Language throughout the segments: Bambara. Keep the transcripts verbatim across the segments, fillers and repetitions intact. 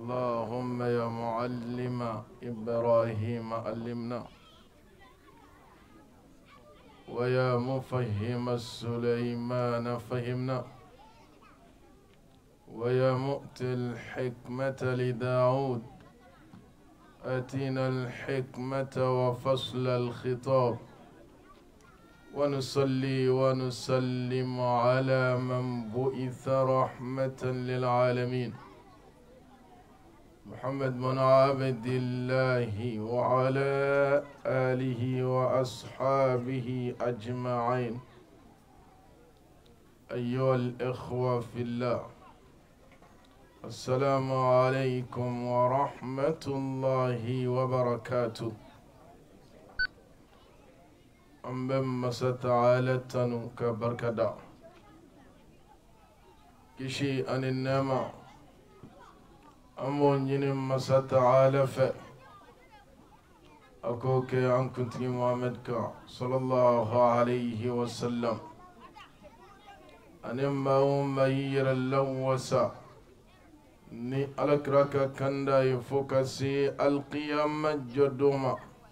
اللهم يا معلم إبراهيم علمنا ويا مفهم سليمان فهمنا ويا مؤتي الحكمة لداود آتنا الحكمة وفصل الخطاب ونصلي ونسلم على من بعث رحمة للعالمين محمد بن عبد الله وعلى آله وأصحابه أجمعين. أيها الإخوة في الله، السلام عليكم ورحمة الله وبركاته. أمم ستعالى تنوك بركدا كشي أن النما أمون ينم ستعالى ف أكوك أن كنت محمد صلى الله عليه وسلم أنما أم يير اللوسا ni alakraka kanda yifoka si alqiyama jodoma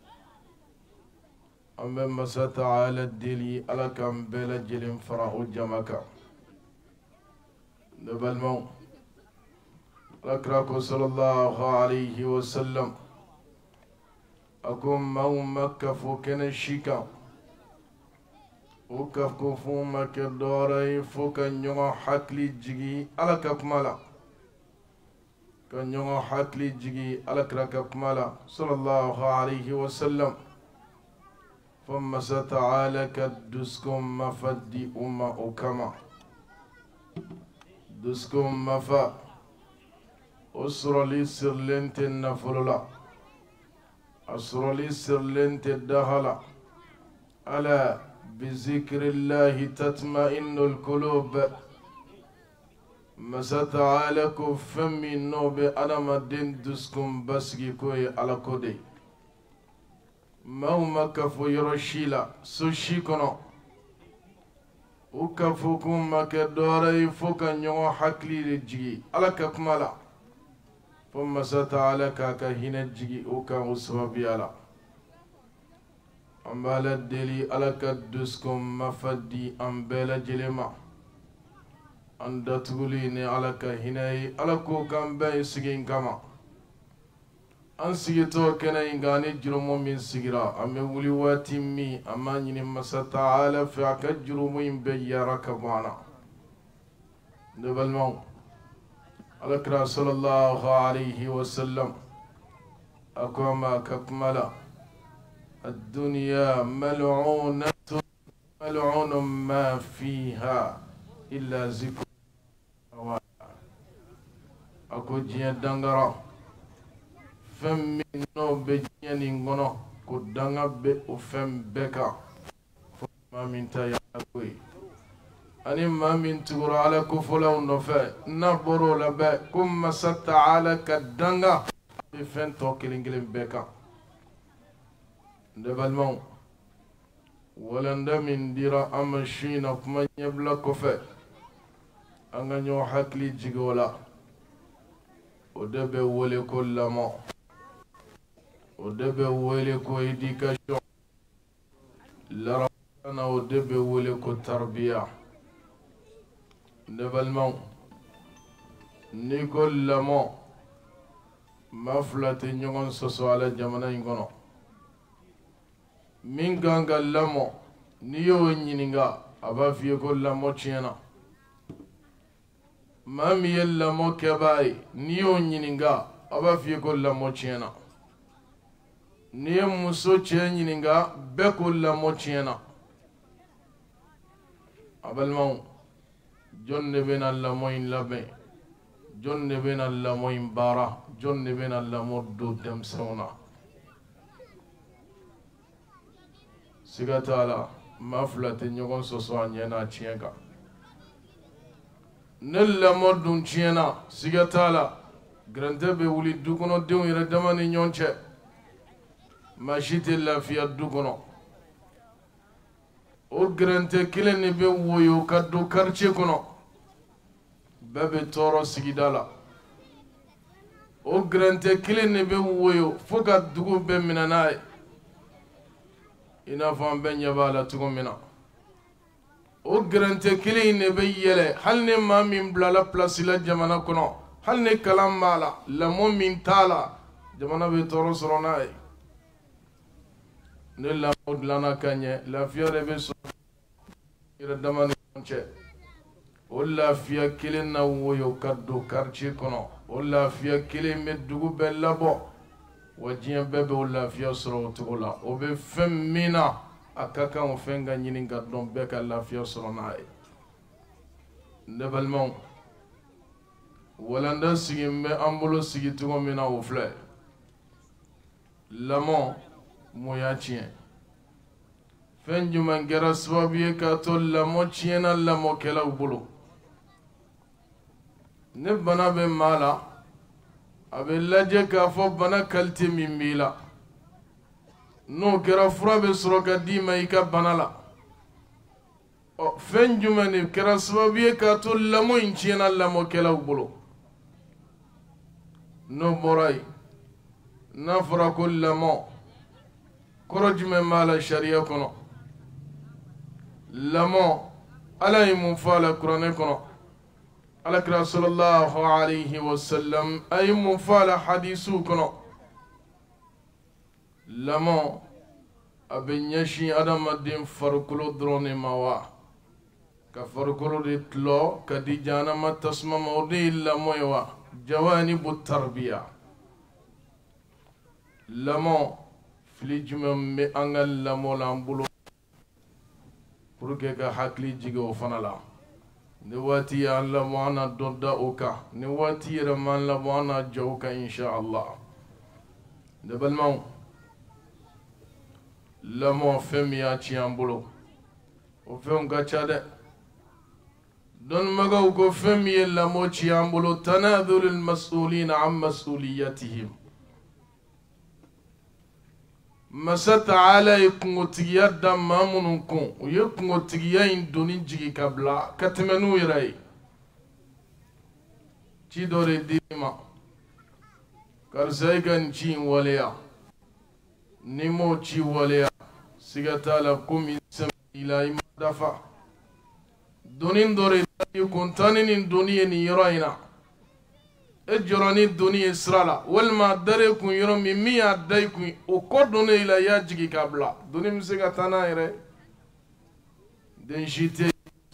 ambe masa ta'ala dili alakam bela jilin farahu jamaka nabalmo alakrako sallallahu alayhi wa sallam akum mau makka fukena shika ukaf kufu makka dora fuka nyonga hakli jigi alakakmala kan ñongo hakli jigi alakraka kumala sallallahu alayhi wa sallam famma sata'ala kaduskum mafaddi umma ukama duskum mafa usrali sirlente nafulula asrali sirlente dahala ala bizikrillahi tatma'innul qulub مساتعالى كفمي نوب أنا مدين دسكم بسكي كوي على كودي موما كفو يروشيلا سوشي كنو وكفوكم مكدوري فوكا نيو حكلي لجي على ككمالا فما ساتعالى كاكا هنا جي وكا وسوابي على أمبالا ديلي على كدسكم مفدي أمبالا جلما anda tuguli ni alaka hinai alako kambe sigin kama an sigito kana ingani jurumo min sigira ame wuli wati mi amani ni masa ta'ala fi aka jurumo in bayyara kabana nabalmo alakra sallallahu alayhi wa sallam akoma kakmala الدنيا ملعونة ملعون ما فيها إلا ذكر ako jiya dangara fem min no be jiya ni ngono ko danga be o fem beka fo ma min ta ya koy ani ma min tugura ala ko fola no fe na boro la be kum masata ala ka danga be fen to kilingilin beka ndebalmon wala ndamin dira amashina kuma nyabla ko fe anga nyo hakli jigola ودبه ولي كل ما ودبه ولي كو إديكاشون لربنا ودبه ولي كو تربية نبال مو نيكول لما مفلت نيون سوسو على جمنا ينغنو من غانغا لما نيو نينغا أبا في كل لما تشينا mami yella mo kebai niyo nyininga aba fi ko la mo chena niye muso che nyininga be ko la mo chena abal mo jonne bena la mo in labe jonne bena la mo in bara jonne bena la mo do dem sona sigatala maflate nyogon soso anyena chienga nella modun chiena sigatala grande be wuli dukono dew yere damani nyonche mashite la fiya dukono o grande kileni be woyo kaddo karche kono bebe toro sigidala o grante kelen ne be woyo fo ka dugu bɛɛ minɛ n'a ye i n'a fɔ an bɛɛ ɲɛ b'a la cogo min na o grante kelen ne be yɛlɛ hali ni maa min bilala place la jamana kɔnɔ hali ni kalan b'a la lamɔ min t'a la jamana bɛ tɔɔrɔ sɔrɔ n'a ye ne lamɔ dilanna ka ɲɛ lafiya de bɛ sɔrɔ yɛrɛ dama ni ɲɔgɔn cɛ o lafiya kelen na woyo ka don quartier kɔnɔ o lafiya kelen bɛ dugu bɛɛ labɔ wa diɲɛ bɛɛ bɛ o lafiya sɔrɔ o cogo la o bɛ fɛn min na a ka kan o fɛn ka ɲini ka dɔn bɛɛ ka lafiya sɔrɔ n'a ye ne balimaw walanda sigi bɛ an bolo sigi cogo min na o filɛ lamɔ mun y'a tiɲɛ fɛn jumɛn kɛra sababu ye k'a to lamɔ tiɲɛna lamɔkɛlaw bolo ne bana bɛ maa la a bɛ lajɛ k'a fɔ bana qualité min b'i la n'o kɛra fura bɛ sɔrɔ ka d'i ma i ka bana la ɔ fɛn jumɛn de kɛra sababu ye k'a to lamɔ in tiɲɛna lamɔkɛlaw bolo n'o bɔra yen n'a fɔra ko lamɔ kɔrɔ jumɛn b'a la sariya kɔnɔ lamɔ ala ye mun fɔ a la kuranɛ kɔnɔ alakira sallallahu alayhi wa sallam a ye mun fɔ a la hadisiw kɔnɔ lamɔ a bɛ ɲɛsin adamaden farikolo dɔrɔn de ma wa ka farikolo de tilɔ ka di jahanama tasuma ma o de ye lamɔ ye wa jawanibu tarbiya lamɔ fili jumɛn bɛ an ka lamɔ la an bolo pour que ka hakili jigin o fana la ni waati y'an lamɔ an na dɔ da o kan ni waati yɛrɛ m'an lamɔ an na jɔ o kan insha Allah ne balimaw lamɔ fɛn min y'a tiɲɛ an bolo o fɛnw ka ca dɛ dɔnnibagaw ko fɛn min ye lamɔ tiɲɛ an bolo tanadhurul mas'ulina an mas'uliyatihim masa taala ye kungotigiya da maa minnu kun u ye kungotigiya in doni jigi ka bila ka tɛmɛ n'u yɛrɛ ye ci dɔ de dir'i ma karisa i ka nin ci in waleya ni m'o ci waleya siga t'a la komi sɛmɛ la i ma dafa doni dɔ de d'i kun tan ni nin doni ye nin yɔrɔ in na e jɔra ni doni ye sira la walima a dara e kun yɔrɔ min min y'a da i kun o kɔ donnen i la i y'a jigi k'a bila doni bɛ se ka taa n'a yɛrɛ den si tɛ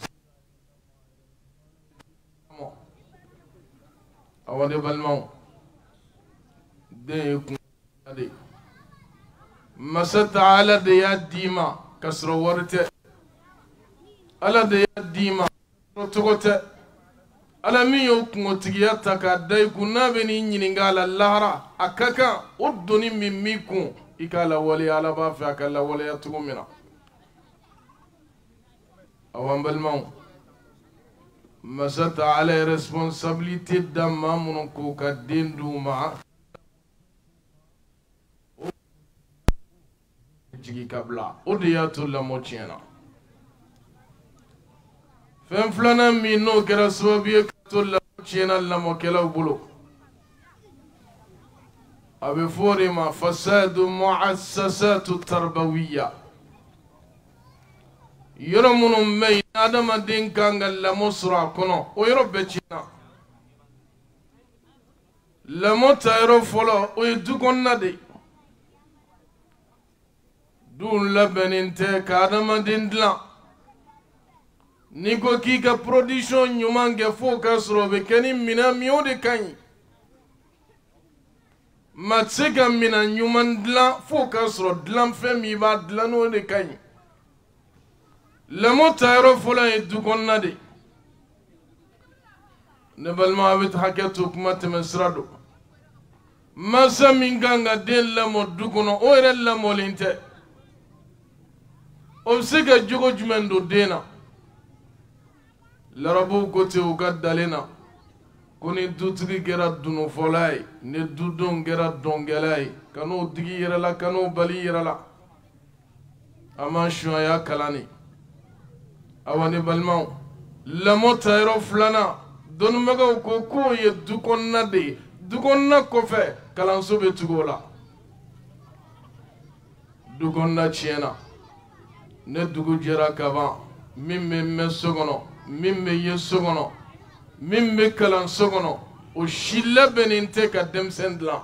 awa ne balimaw den ye kun de masa taala de y'a d'i ma ka sɔrɔ wari tɛ ala de y'a d'i ma ka sɔrɔ cogo tɛ ala min y'o kungotigiya ta k'a da i kun n'a bɛ n'i ɲininka a la lahara a ka kan o doni min b'i kun i k'a lawaleya ala b'a fɛ a ka lawaleya cogo min na awa n balimaw masa taala ye responsabilité da maa minnu k'o ka den d'u ma o jigi ka bila o de y'a to lamɔ tiɲɛna fɛn filanan min n'o kɛra sababu ye ka to lamɔ tiɲɛna lamɔkɛlaw bolo a bɛ fɔ o de ma fasadu mu'assasatu tarbawiya yɔrɔ minnu bɛ yen adamaden kan ka lamɔ sɔrɔ a kɔnɔ o yɔrɔ bɛɛ tiɲɛna lamɔ ta yɔrɔ fɔlɔ o ye du kɔnɔna de du labɛnnen tɛ ka adamaden dilan n'i ko k'i ka production ɲuman kɛ fo ka sɔrɔ o bɛ kɛ ni minɛn min o de ka ɲi maa tɛ se ka minɛn ɲuman dilan fo ka sɔrɔ dilanfɛn min b'a dilan n'o de ka ɲi lamɔ tayɔrɔ fɔlɔ ye du kɔnɔna de ne balima a bɛ hakɛ to kuma tɛmɛ sira don mansa min kan ka den lamɔ du kɔnɔ o yɛrɛ lamɔlen tɛ o bɛ se ka jogo jumɛn don den na larabaw ko ten u ka dalen na ko ni dutigi kɛra dunufɔla ye ni dudenw kɛra dɔnkɛla ye ka n'o digi yɛrɛ la ka n'o bali yɛrɛ la a ma suɲɛya kalan de awa ne balimaw lamɔ tayɔrɔ filanan dɔnnibagaw ko k'o ye du kɔnɔna de ye dukonna kofe kalanso be tugo la dukonna tiɲɛna ne dugu jɛra kaban min bɛ mɛn so kɔnɔ min bɛ ye so kɔnɔ min bɛ kalan so kɔnɔ o si labɛnnen tɛ ka denmisɛn dilan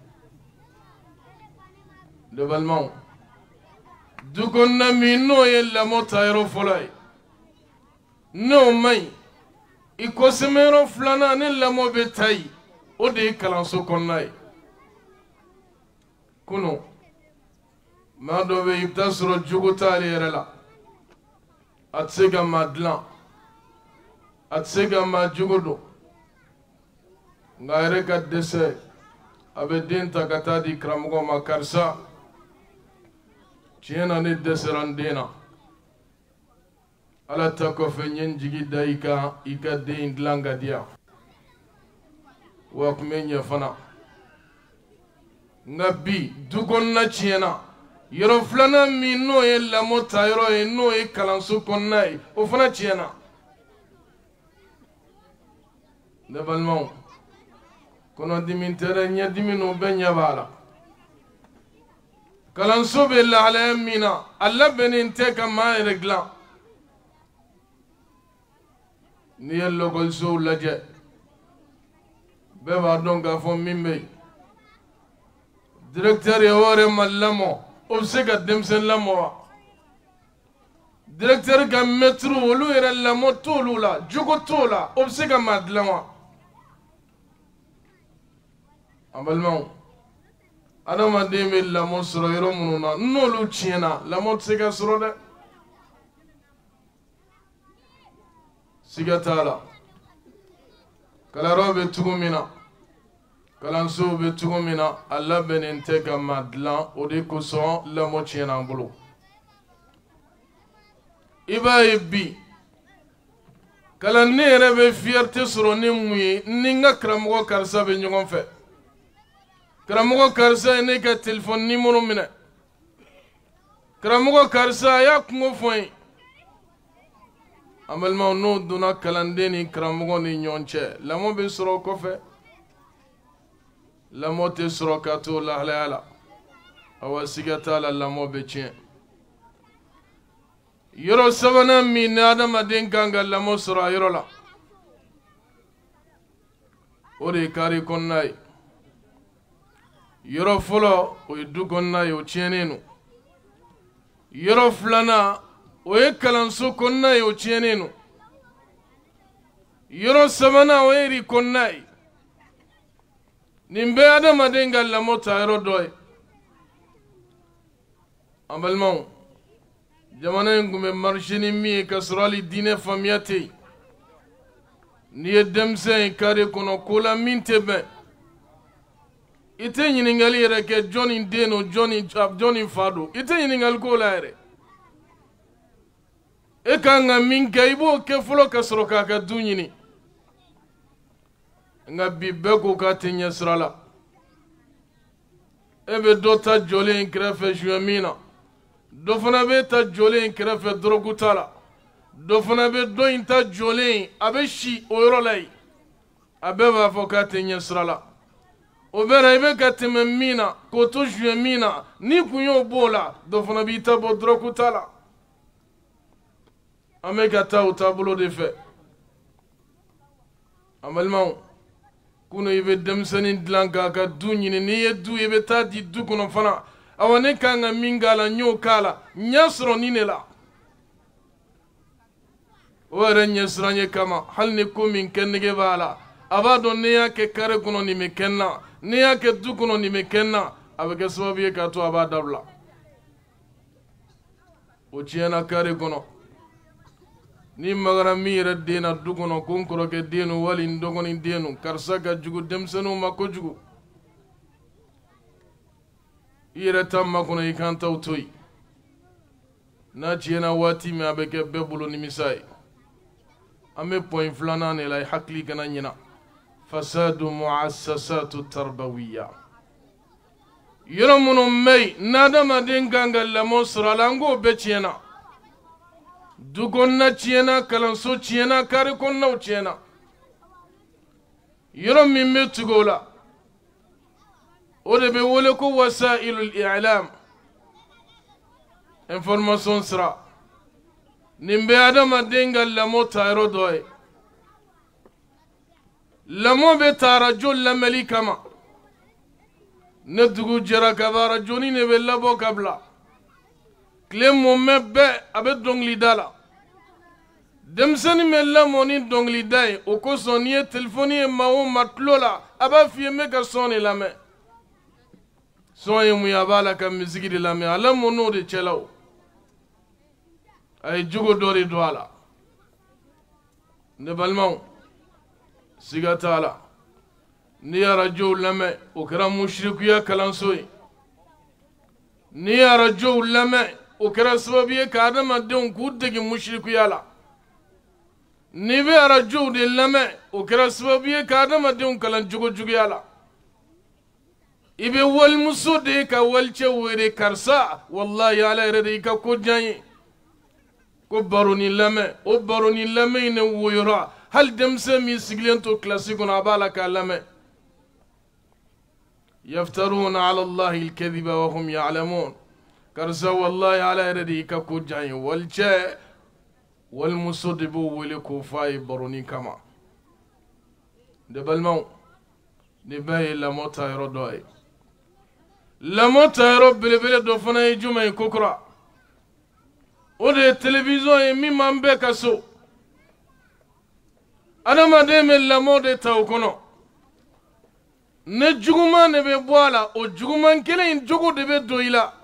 ne balimaw dukonna min n'o ye lamɔ tayɔrɔ fɔlɔ ye n'o man ɲi i kɔsɛmɛyɔrɔ filanan ni lamɔ bɛ ta yen o de ye kalanso kɔnɔna ye kunun maa dɔ bɛ yen i bɛ taa sɔrɔ jogo t'ale yɛrɛ la a tɛ se ka maa dilan a tɛ se ka maa jogo don nka a yɛrɛ ka dɛsɛ a bɛ den ta ka taa di karamɔgɔ ma karisa tiɲɛ na ne dɛsɛra n den na ala ta kɔfɛ n ye n jigi da i kan i ka den dilan ka di yan wa a tun bɛ ɲɛ fana nka bi du kɔnɔna tiɲɛna yɔrɔ filanan min n'o ye lamɔ tayɔrɔ ye n'o ye kalanso kɔnɔna ye o fana tiɲɛna ne balimaw kɔnɔdimi tɛ dɛ ɲɛdimi n'o bɛɛ ɲɛ b'a la kalanso bɛ lahalaya min na a labɛnnen tɛ ka maa yɛrɛ dilan n'i ye lɔkɔlisow lajɛ bɛɛ b'a dɔn k'a fɔ min bɛ yen directeur ye o yɛrɛ ma lamɔ o bɛ se ka denmisɛn lamɔ wa directeur ka maître olu yɛrɛ lamɔ t'olu la jogo t'o la o bɛ se ka maa dilan wa an balimaw adamaden bɛ lamɔ sɔrɔ yɔrɔ minnu na n'olu tiɲɛna lamɔ tɛ se ka sɔrɔ dɛ siga t'a la kalanyɔrɔ bɛ cogo min na kalansow bɛ cogo min na a labɛnnen tɛ ka maa dilan o de kosɔn lamɔ tiɲɛna an bolo i b'a ye bi kalanden yɛrɛ bɛ fierté sɔrɔ ni mun ye ni n ka karamɔgɔ karisa bɛ ɲɔgɔn fɛ karamɔgɔ karisa ye ne ka téléphone numéro minɛ karamɔgɔ karisa a y'a kungo fɔ n ye an balimaw n'o donna kalanden ni karamɔgɔ ni ɲɔgɔn cɛ lamɔ bɛ sɔrɔ o kɔfɛ lamɔ tɛ sɔrɔ ka to lahalaya la awa siga t'a la lamɔ bɛ tiɲɛ yɔrɔ sabanan min ni adamaden kan ka lamɔ sɔrɔ a yɔrɔ la o de ye kari kɔnɔna ye yɔrɔ fɔlɔ o ye du kɔnɔna ye o tiɲɛnen don yɔrɔ filanan o ye kalanso kɔnɔna ye o tiɲɛnen don yɔrɔ sabanan o ye ri kɔnɔna ye nin bɛɛ adamaden ka lamɔ ta yɔrɔ dɔ ye an balimaw jamana in tun bɛ marise ni min ye ka sɔrɔ hali diinɛ faamuya tɛ yen n'i ye denmisɛn ye kare kɔnɔ ko la min tɛ bɛn i tɛ ɲininkali yɛrɛ kɛ jɔnni den don jɔnni fa don i tɛ ɲininkali k'o la yɛrɛ e kan ka min kɛ i b'o kɛ fɔlɔ ka sɔrɔ k'a ka du ɲini nka bi bɛɛ ko k'a tɛ ɲɛ sira la e bɛ dɔ ta jɔlen kɛrɛfɛ suɲɛ min na dɔ fana bɛ ta jɔlen kɛrɛfɛ dɔrɔgu ta la dɔ fana bɛ dɔ in ta jɔlen a bɛ si o yɔrɔ la yen a bɛɛ b'a fɔ k'a tɛ ɲɛ sira la o bɛɛ la i bɛ ka tɛmɛ min na k'o to suɲɛ min na n'i kun y'o b'o la dɔ fana b'i ta bɔ dɔrɔgu ta la an bɛ ka taa o taabolo de fɛ an balimaw kunu i bɛ denmisɛnnin dilan k'a ka du ɲini n'i ye du i bɛ taa di du kɔnɔ fana awa ne kan ka min k'a la n y'o k'a la n y'a sɔrɔ nin de la o yɛrɛ ɲɛsiranɲɛ kama hali ni ko min kɛ nege b'a la a b'a dɔn ne y'a kɛ kare kɔnɔ nin bɛ kɛ n na ne y'a kɛ du kɔnɔ nin bɛ kɛ n na a bɛ kɛ sababu ye k'a to a b'a dabila o tiɲɛna kare kɔnɔ ni magara min yɛrɛ den na du kɔnɔ ko n kɔrɔkɛ den don wali n dɔgɔnin den don karisa ka jugu denmisɛnninw ma kojugu i yɛrɛ ta makɔnɔ i kan taw to yen n'a tiɲɛna waati min a bɛ kɛ bɛɛ bolo nimisa ye an bɛ pɔyin filanan de la i hakili kana ɲina fasadu muassasatu tarbawiya yɔrɔ minnu bɛ yen n'adamaden kan ka lamɔ sɔrɔ a la an k'o bɛɛ tiɲɛna du kɔnɔna tiɲɛna kalanso tiɲɛna kari kɔnɔnaw tiɲɛna yɔrɔ min bɛ tugu o la o de bɛ wele ko wasailul i'lam information sira nin bɛ adamaden ka lamɔ taayɔrɔ dɔ ye lamɔ bɛ ta arajo lamɛnli kama ne dugu jɛra kaban arajoni ne bɛ labɔ ka bila tile mɔmɛ bɛɛ a bɛ dɔnkilida la denmisɛnnin bɛ lamɔ ni dɔnkilida ye o kosɔn n'i ye telefɔni ye maa o maa tulo la a b'a f'i ye n bɛ ka sɔn de lamɛn sɔn ye mun ye a b'a la ka misiki de lamɛn a lamɔ n'o de cɛla o a ye jogo dɔ de don a la ne balimaw siga t'a la n'i ye arajow lamɛn o kɛra musirikuya kalanso ye n'i ye arajow lamɛn o kɛra sababu ye ka adamadenw k'u dege musirikuya la n'i bɛ arajow de lamɛn o kɛra sababu ye ka adamadenw kalan jogojuguya la i bɛ walimuso de ye ka walicɛ wele karisa walayi ala yɛrɛ de y'i ka ko diya n ye ko baroni lamɛn o baroni lamɛn in de woyora hali denmisɛn min sigilen to kilasi kɔnɔ a b'a la k'a lamɛn yaftaruna ala allahi alkadhiba wa hum ya'lamun karisa walayi ala yɛrɛ de y'i ka ko diya n ye walicɛ walimuso de b'o wele k'o f'a ye baroni kama ne balimaw nin bɛɛ ye lamɔ taayɔrɔ dɔ ye lamɔ taayɔrɔ belebele dɔ fana ye jumɛn ye kokura o de ye télévision ye min m'an bɛɛ ka so adamaden bɛ lamɔ de ta o kɔnɔ ne juguman de bɛ bɔ a la o juguman kelen in jogo de bɛ don i la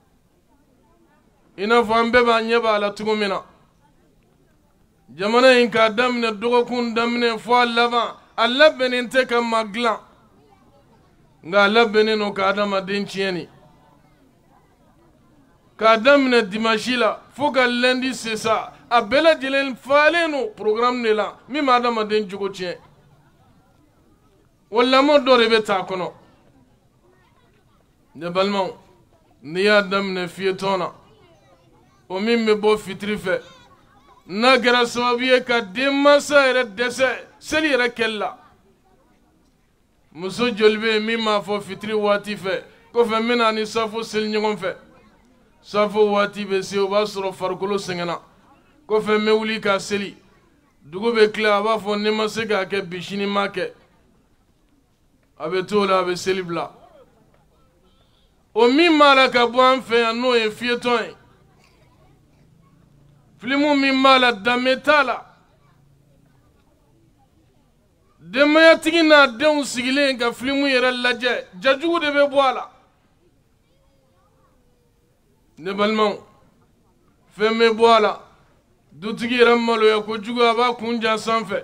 i n'a fɔ an bɛɛ b'an ɲɛ b'a la cogo min na jamana in k'a daminɛ dɔgɔkun daminɛ fɔ a laban a labɛnnen tɛ ka maa dilan nka a labɛnnen don ka adamaden tiɲɛni k'a daminɛ dimanche la fo ka lundi se sa a bɛɛ lajɛlen falen don programme de la min bɛ adamaden jogo tiɲɛ wa lamɔ dɔ de bɛ taa kɔnɔ ne balimaw n'i y'a daminɛ fiyetɔn na o min bɛ bɔ fitiri fɛ n'a kɛra sababu ye ka denmansa yɛrɛ dɛsɛ seli yɛrɛ kɛli la muso joli bɛ yen min m'a fɔ fitiri waati fɛ kɔfɛ n bɛna ni safo seli ɲɔgɔn fɛ safo waati bɛ se o b'a sɔrɔ farikolo sɛgɛnna kɔfɛ n bɛ wuli k'a seli dugu bɛ tila a b'a fɔ ne ma se k'a kɛ bi sini n m'a kɛ a bɛ to o la a bɛ seli bila o min b'a la ka bɔ an fɛ yan n'o ye fiyetɔn ye filimu min b'a la danbe t'a la denbayatigi n'a denw sigilen ka filimu yɛrɛ lajɛ jajugu de bɛ bɔ a la ne balimaw fɛn bɛ bɔ a la dutigi yɛrɛ maloya kojugu a b'a kun jan sanfɛ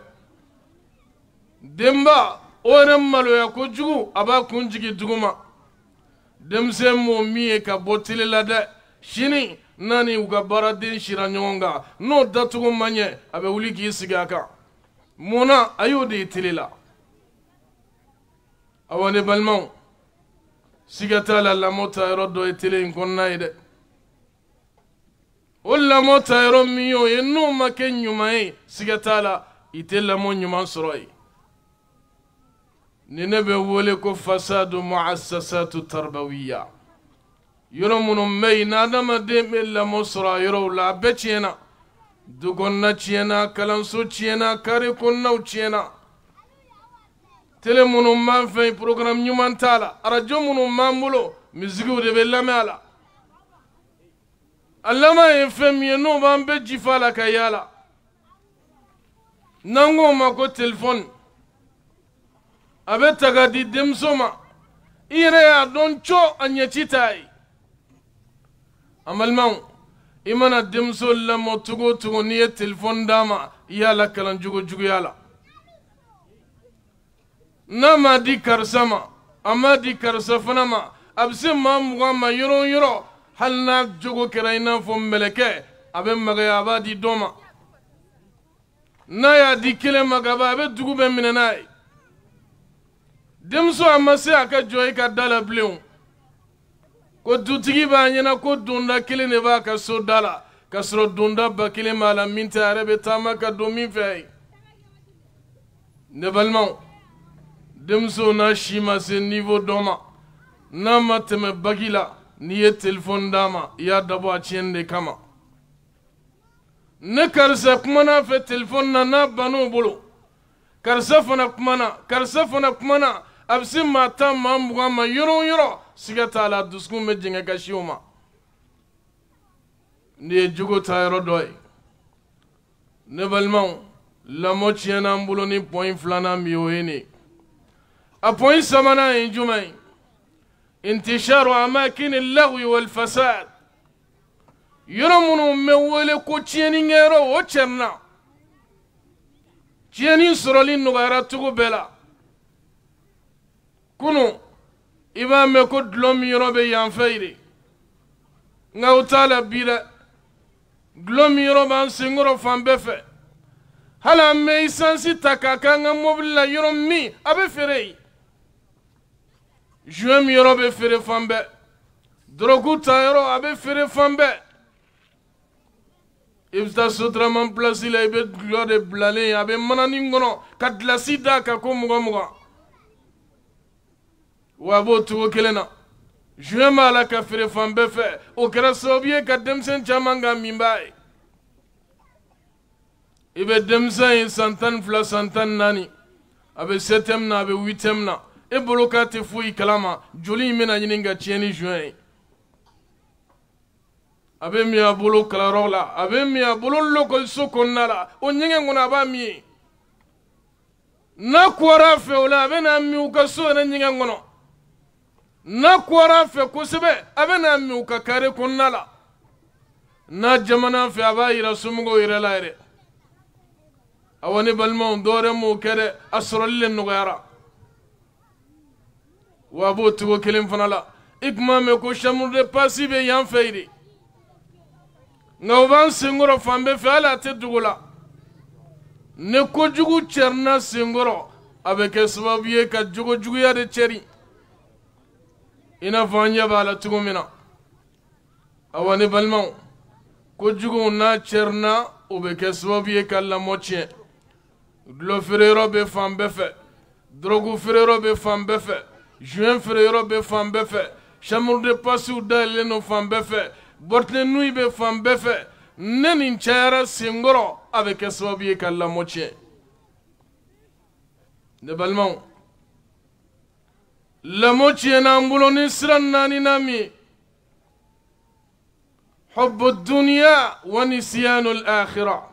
denba o yɛrɛ maloya kojugu a b'a kun jigin duguma denmisɛn m'o min ye ka bɔ tele la dɛ sini naani u ka baaraden sira ɲɔgɔn kan n'o dacogo ma ɲɛ a bɛ wuli k'i sigi a kan munna a y'o de ye tele la awa ne balimaw siga t'a la lamɔ taayɔrɔ dɔ ye tele in kɔnɔna ye dɛ o lamɔ taayɔrɔ min y'o ye n'o ma kɛ ɲuman ye siga t'a la i tɛ lamɔ ɲuman sɔrɔ yen ni ne bɛ wele ko fasadu mu'assasatu tarbawiya yɔrɔ minnu bɛ yen n'adamaden bɛ lamɔ sɔrɔ a yɔrɔw la a bɛɛ tiɲɛna du kɔnɔna tiɲɛna kalanso tiɲɛna kare kɔnɔnaw tiɲɛna tele minnu b'an fɛ yen programme ɲuman t'a la arajo minnu b'an bolo misikiw de bɛ lamɛn a la a laban ye fɛn min ye n'o b'an bɛɛ jifa la ka yaala n'an k'o ma ko telefɔni a bɛ ta ka di denmuso ma i yɛrɛ y'a dɔn co a ɲɛci t'a ye a balimaw i mana denmuso lamɔ cogo o cogo n'i ye telefɔni d'a ma i y'a lakalan jogojuguya la n'a m'a di karisa ma a m'a di karisa fana ma a bɛ se maa mugan ma yɔrɔ o yɔrɔ hali n'a jogo kɛra i n'a fɔ mɛlɛkɛ a bɛ magaya a b'a di dɔ ma n'a y'a di kelen ma ka ban a bɛ dugu bɛɛ minɛ n'a ye denmuso a ma se a ka jɔ i ka da la bilen ko dutigi b'a ɲɛna ko donda kelen de b'a ka so da la ka sɔrɔ donda ba kelen b'a la min tɛ a yɛrɛ bɛ taama ka don min fɛ ye ne balimaw denmuso n'a si ma se niveau dɔ ma n'a ma tɛmɛ bagi la n'i ye téléphone d'a ma i y'a dabɔ a tiɲɛni de kama ne karisa kumana fɛ téléphone na n'a ban'o bolo karisa fana kumana karisa fana kumana a bɛ se maa tan maa mugan ma yɔrɔ o yɔrɔ siga t'a la dusukun bɛ jɛngɛ ka si o ma nin ye jogo ta yɔrɔ dɔ ye ne balimaw lamɔ tiɲɛna an bolo ni point filanan min o ye nin a point sabanan ye jumɛn ye intisharu amakin al-lagwi wal-fasad yɔrɔ minnu bɛ wele ko tiɲɛnikɛyɔrɔ o cɛrinna tiɲɛni sɔrɔli nɔgɔyara cogo bɛɛ la kunu i b'a mɛn ko dulɔ min yɔrɔ bɛ yan fɛ de nka o t'a la bi dɛ dulɔ min yɔrɔ b'an senkɔrɔ fan bɛɛ fɛ hali an bɛ isansi ta k'a k'an ka mobili la yɔrɔ min a bɛ feere yen juin min yɔrɔ bɛ feere fan bɛɛ dɔrɔgu ta yɔrɔ a bɛ feere fan bɛɛ i bɛ taa sotarama pilasi la i bɛ dulɔ de bilalen ye a bɛ mananin kɔnɔ ka gilasi d'a kan ko mugan mugan wa a b'o cogo kelen na juin b'a la ka feere fan bɛɛ fɛ o kɛra sababu ye ka denmisɛn caman ka min b'a ye i bɛ denmisɛn ye san tan ni fila san tan ni naani a bɛ septième na a bɛ huitième na e bolo k'a tɛ foyi kalama joli in bɛna ɲini ka tiɲɛ ni juin ye a bɛ min a bolo kalanyɔrɔ la a bɛ min a bolo lɔkɔliso kɔnɔna la o ɲɛgɛn kɔnɔ a b'a min ye n'a kɔra a fɛ o la a bɛ n'a min u ka so yɛrɛ ɲɛgɛn kɔnɔ n'a kɔra a fɛ kosɛbɛ a bɛ n'a min u ka kare kɔnɔna la n'a jamana fɛ a b'a yira somɔgɔw yɛrɛ la yɛrɛ awa ne balimaw dɔwɛrɛ m'o kɛ dɛ a sɔrɔli le nɔgɔyara wa a b'o cogo kelen fana la i tun b'a mɛn ko chambre de passe bɛ yan fɛ yen de nka o b'an senkɔrɔ fan bɛɛ fɛ hali a tɛ dogo la ne kojugu cɛrinna senkɔrɔ a bɛ kɛ sababu ye ka jogojuguya de cɛri i n'a fɔ an ɲɛ b'a la cogo min na awa ne balimaw kojugu n'a cɛrinna o bɛ kɛ sababu ye ka lamɔ tiɲɛ dulɔ feereyɔrɔ bɛ fan bɛɛ fɛ dɔrɔgu feereyɔrɔ bɛ fan bɛɛ fɛ juin feereyɔrɔ bɛ fan bɛɛ fɛ chambre de passe dayɛlɛlen don fan bɛɛ fɛ bɔtile nuyi bɛ fan bɛɛ fɛ ne nin cayara senkɔrɔ a bɛ kɛ sababu ye ka lamɔ tiɲɛ ne balimaw lamɔ tiɲɛna an bolo ni sira naaninan min ye hubbu duniya wa nisyanu al-akhirah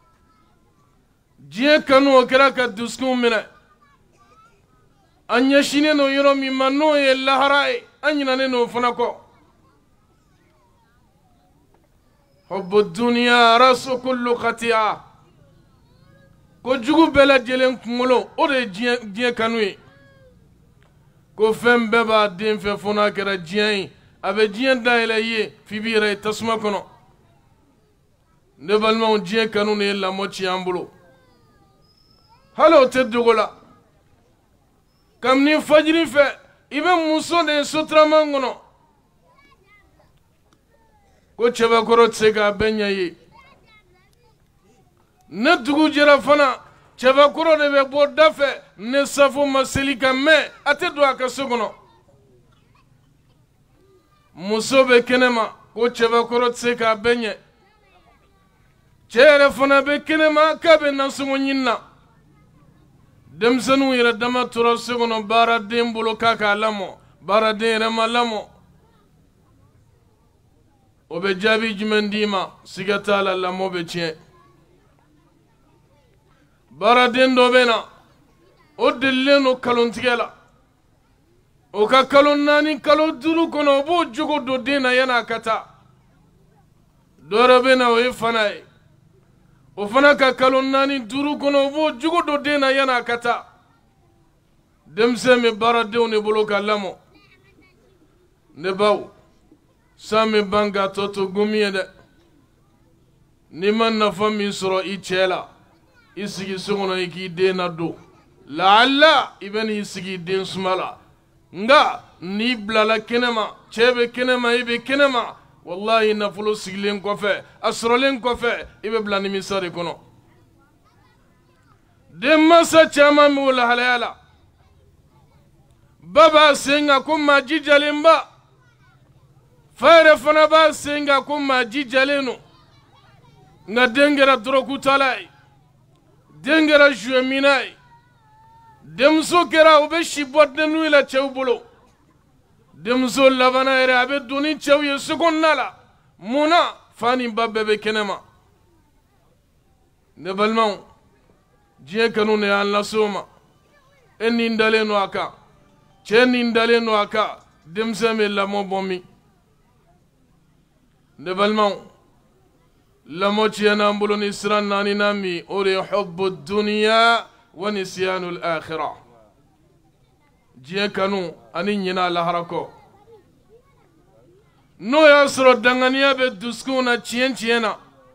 diɲɛ kanu o kɛra ka dusukun minɛ an ɲɛsinnen don yɔrɔ min ma n'o ye lahara ye an ɲinanen don o fana kɔ hubbu duniya rasu kullu khati'a kojugu bɛɛ lajɛlen kunkolo o de ye diɲɛ diɲɛ kanu ye ko fɛn bɛɛ b'a den fɛ fo n'a kɛra diɲɛ ye a bɛ diɲɛ dayɛlɛ i ye f'i b'i yɛrɛ ye tasuma kɔnɔ ne balimaw diɲɛ kanu de ye lamɔ tiɲɛ an bolo hali o tɛ dogo la kabini fajiri fɛ i bɛ muso de ye sotarama kɔnɔ ko cɛbakɔrɔ tɛ se k'a bɛɛ ɲɛ ye ne dugu jɛra fana cɛbakɔrɔ de bɛ bɔ da fɛ ne safo ma seli ka mɛn a tɛ don a ka so kɔnɔ muso bɛ kɛnɛma ko cɛbakɔrɔ tɛ se k'a bɛɛ ɲɛ cɛ yɛrɛ fana bɛ kɛnɛma k'a bɛ nasɔngɔ ɲini na denmisɛnninw yɛrɛ dama tora so kɔnɔ baaraden bolo k'a k'a lamɔ baaraden yɛrɛ ma lamɔ o bɛ jaabi jumɛn d'i ma siga t'a la lamɔ bɛ tiɲɛ baaraden dɔ bɛ na o delilen don kalontigɛ la o ka kalo naani kalo duuru kɔnɔ o b'o jogo don den na yan'a ka taa dɔ wɛrɛ bɛ na o ye fana ye o fana ka kalo naani duuru kɔnɔ o b'o jogo don den na yan'a ka taa denmisɛn bɛ baaradenw de bolo ka lamɔ ne baw san bɛ ban k'a tɔ to gomi ye dɛ n'i ma nafa min sɔrɔ i cɛ la i sigi so kɔnɔ i k'i den nadon laala i bɛ n'i sigi den suma la nka n'i bilala kɛnɛma cɛ bɛ kɛnɛma i bɛ kɛnɛma wallahi nafolo sigilen kɔfɛ a sɔrɔlen kɔfɛ i bɛ bila nimisa de kɔnɔ denmansa caman b'o lahalaya la baba senga ko ma jijalemba fare fana ba senga ko ma jijaleno nga dengera droku talai dengera jueminai demso kera obe shibot de nuila chewbulo demso labana ere abe duni chew ye sekonnala muna fani babbe be kenema ne balmaw je kanu ne Allah soma enni ndaleno aka cheni ndaleno aka demseme lamo bomi ne balmaw lamo chena mbulo ni sran nani nami ore hubbu dunya wa nisyanu al-akhirah je kanu ani nyina laharako no yasro danganiya be duskuna chien chiena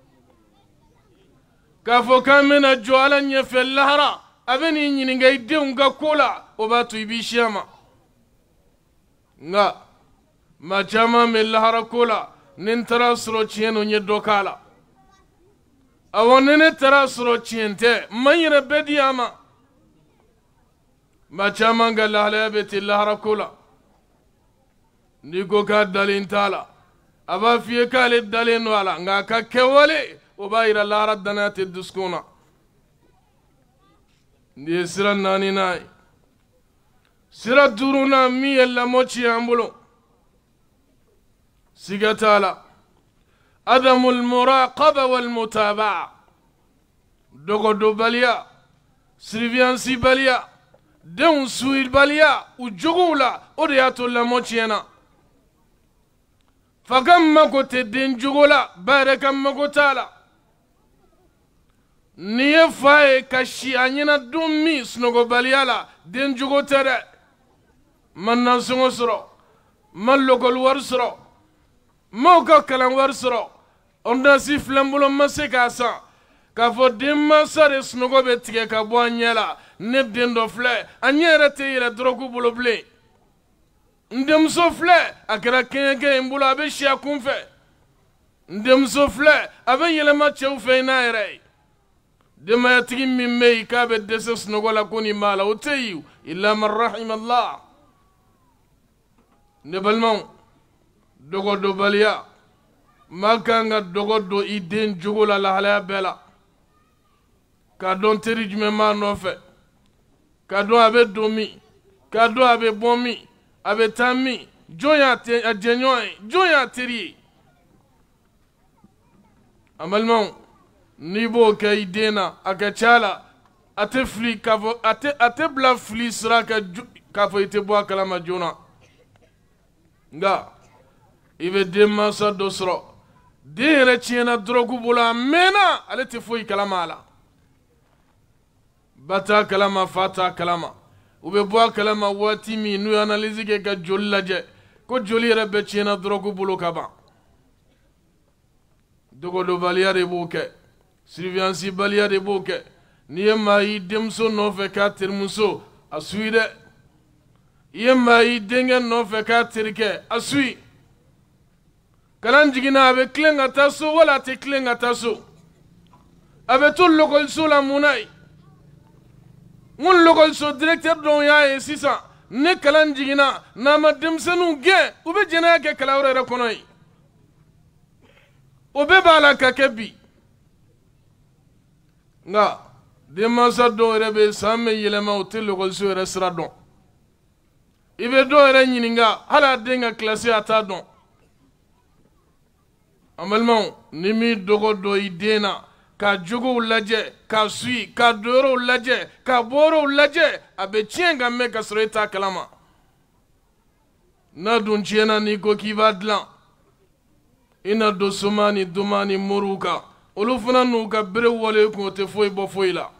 kafo kamena joala nyefe lahara abeni nyini ngai deunga kola obatu ibishama nga majama me lahara kola nintara sro chieno nye dokala awonene tara sro chiente mayire bediyama majama nga lahara beti lahara kola niko ka dalin tala aba fiye kale dalin wala nga ka kewale obayira lahara danate duskuna ndiye sira nani nai sira duruna miye lamochi ambulo sigatala adamu almuraqaba walmutabaa dogo do balia surveillance balia den suil balia ujugula odeyato lamochi yana fakam makote den jugula barekam makotala niye faye kashi anyina dummi snogo baliyala den jugo tere man nan sungo soro man lokol war soro mo ko kalan war soro onda si flambulo mase ka sa ka fo den masare snogo be tige ka bo anyela ne den do fle anyere te yere drogu bulo ble ndem so fle akara kenke mbulo abe shia kunfe ndem so fle abe yele ma chew fe na ere dema yatigi mimme kabe deses nogola kuni mala uteyu illa man rahim Allah ne balmon dogo do balia makanga dogo do iden jugola la hala bela ka don teri jume ma no fe ka do abe domi ka do abe bomi abe tami joya te ajenyoy joya teri amalmon nibo ka idena akachala ate fli kavo ate ate bla fli sra ka kafo ite bo akala majuna nga ibe demma sa dosro de chena drogu bula mena ale te foi kalamala bata kalama fata kalama ube bo kalama wati mi nu analyse ke ka jollaje ko joli rebe chena drogu bulu kaba dogo do baliare buke surveillance balia de boke niyema yi demso no fe ka termuso asui de yema yi dengen no fe ka terike asui kalan jigina abe klenga taso wala te klenga taso abe to lokol so la munai mun lokol so directeur don ya e sisa ne kalan jigina na ma demsenu ge ube jena ke kalawre re konoi obe bala ka kebi nga demasa do rebe samme yelema otelo ko so resra don ibe do re nyininga hala denga classe ata don amalman nimi dogo do idena ka jogo laje ka sui ka doro laje ka boro laje abe chienga me ka sreta kalama na dun chiena ni ko kivadlan ina do somani dumani muruka olu fana n'u ka bere wale kun te foyi bɔ foyi la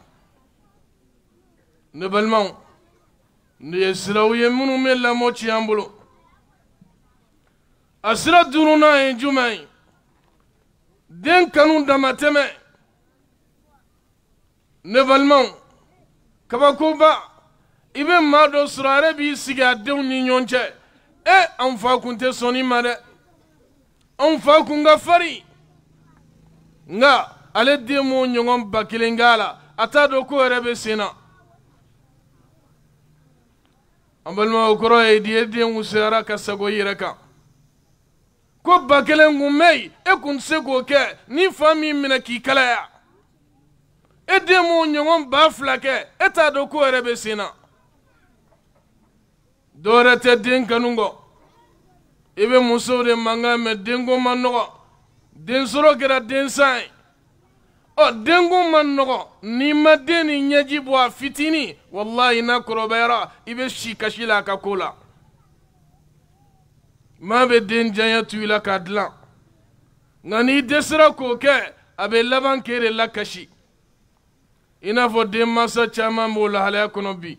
ne balimaw ne ye siraw ye minnu bɛ lamɔ ci an bolo a sira duurunan ye jumɛn ye den kanu damatɛmɛ ne balimaw kabakoba i bɛ maa dɔ sɔrɔ a yɛrɛ b'i sigi a denw ni ɲɔgɔn cɛ e an fa kun tɛ sɔn nin ma dɛ an fa kun ka farin nga ale demo nyongon bakilengala atado ko rebe sena ambalma okoro e die die musara ka sago yiraka ko bakelen gumei e kun se ko ke ni fami mina ki kala ya e de mo nyongon ba flake e ta do ko rebe sina dore te den kanungo ibe muso de manga me dengo manno den soro kera den sai o dengo manno ni madeni nyaji bo fitini wallahi na korobera ibe shi kashila ka kola ma be den janya tuila kadla ngani desra ko ke abe laban kere la kashi ina fo den masa chama mola hala kono bi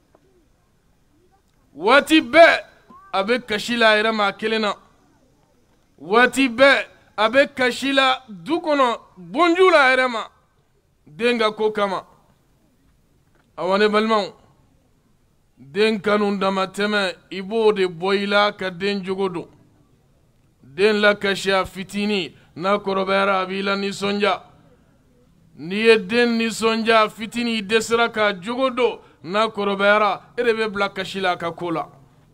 wati be abe kashila ira ma kelena wati be abe kashila dukono bonjula ira ma denga ko kama awane balmau den kanun dama teme ibo de boyla ka den jogodo den la kasha fitini na korobera abila ni sonja ni den ni sonja fitini desra ka jogodo na korobera erebe bla kashila ka kola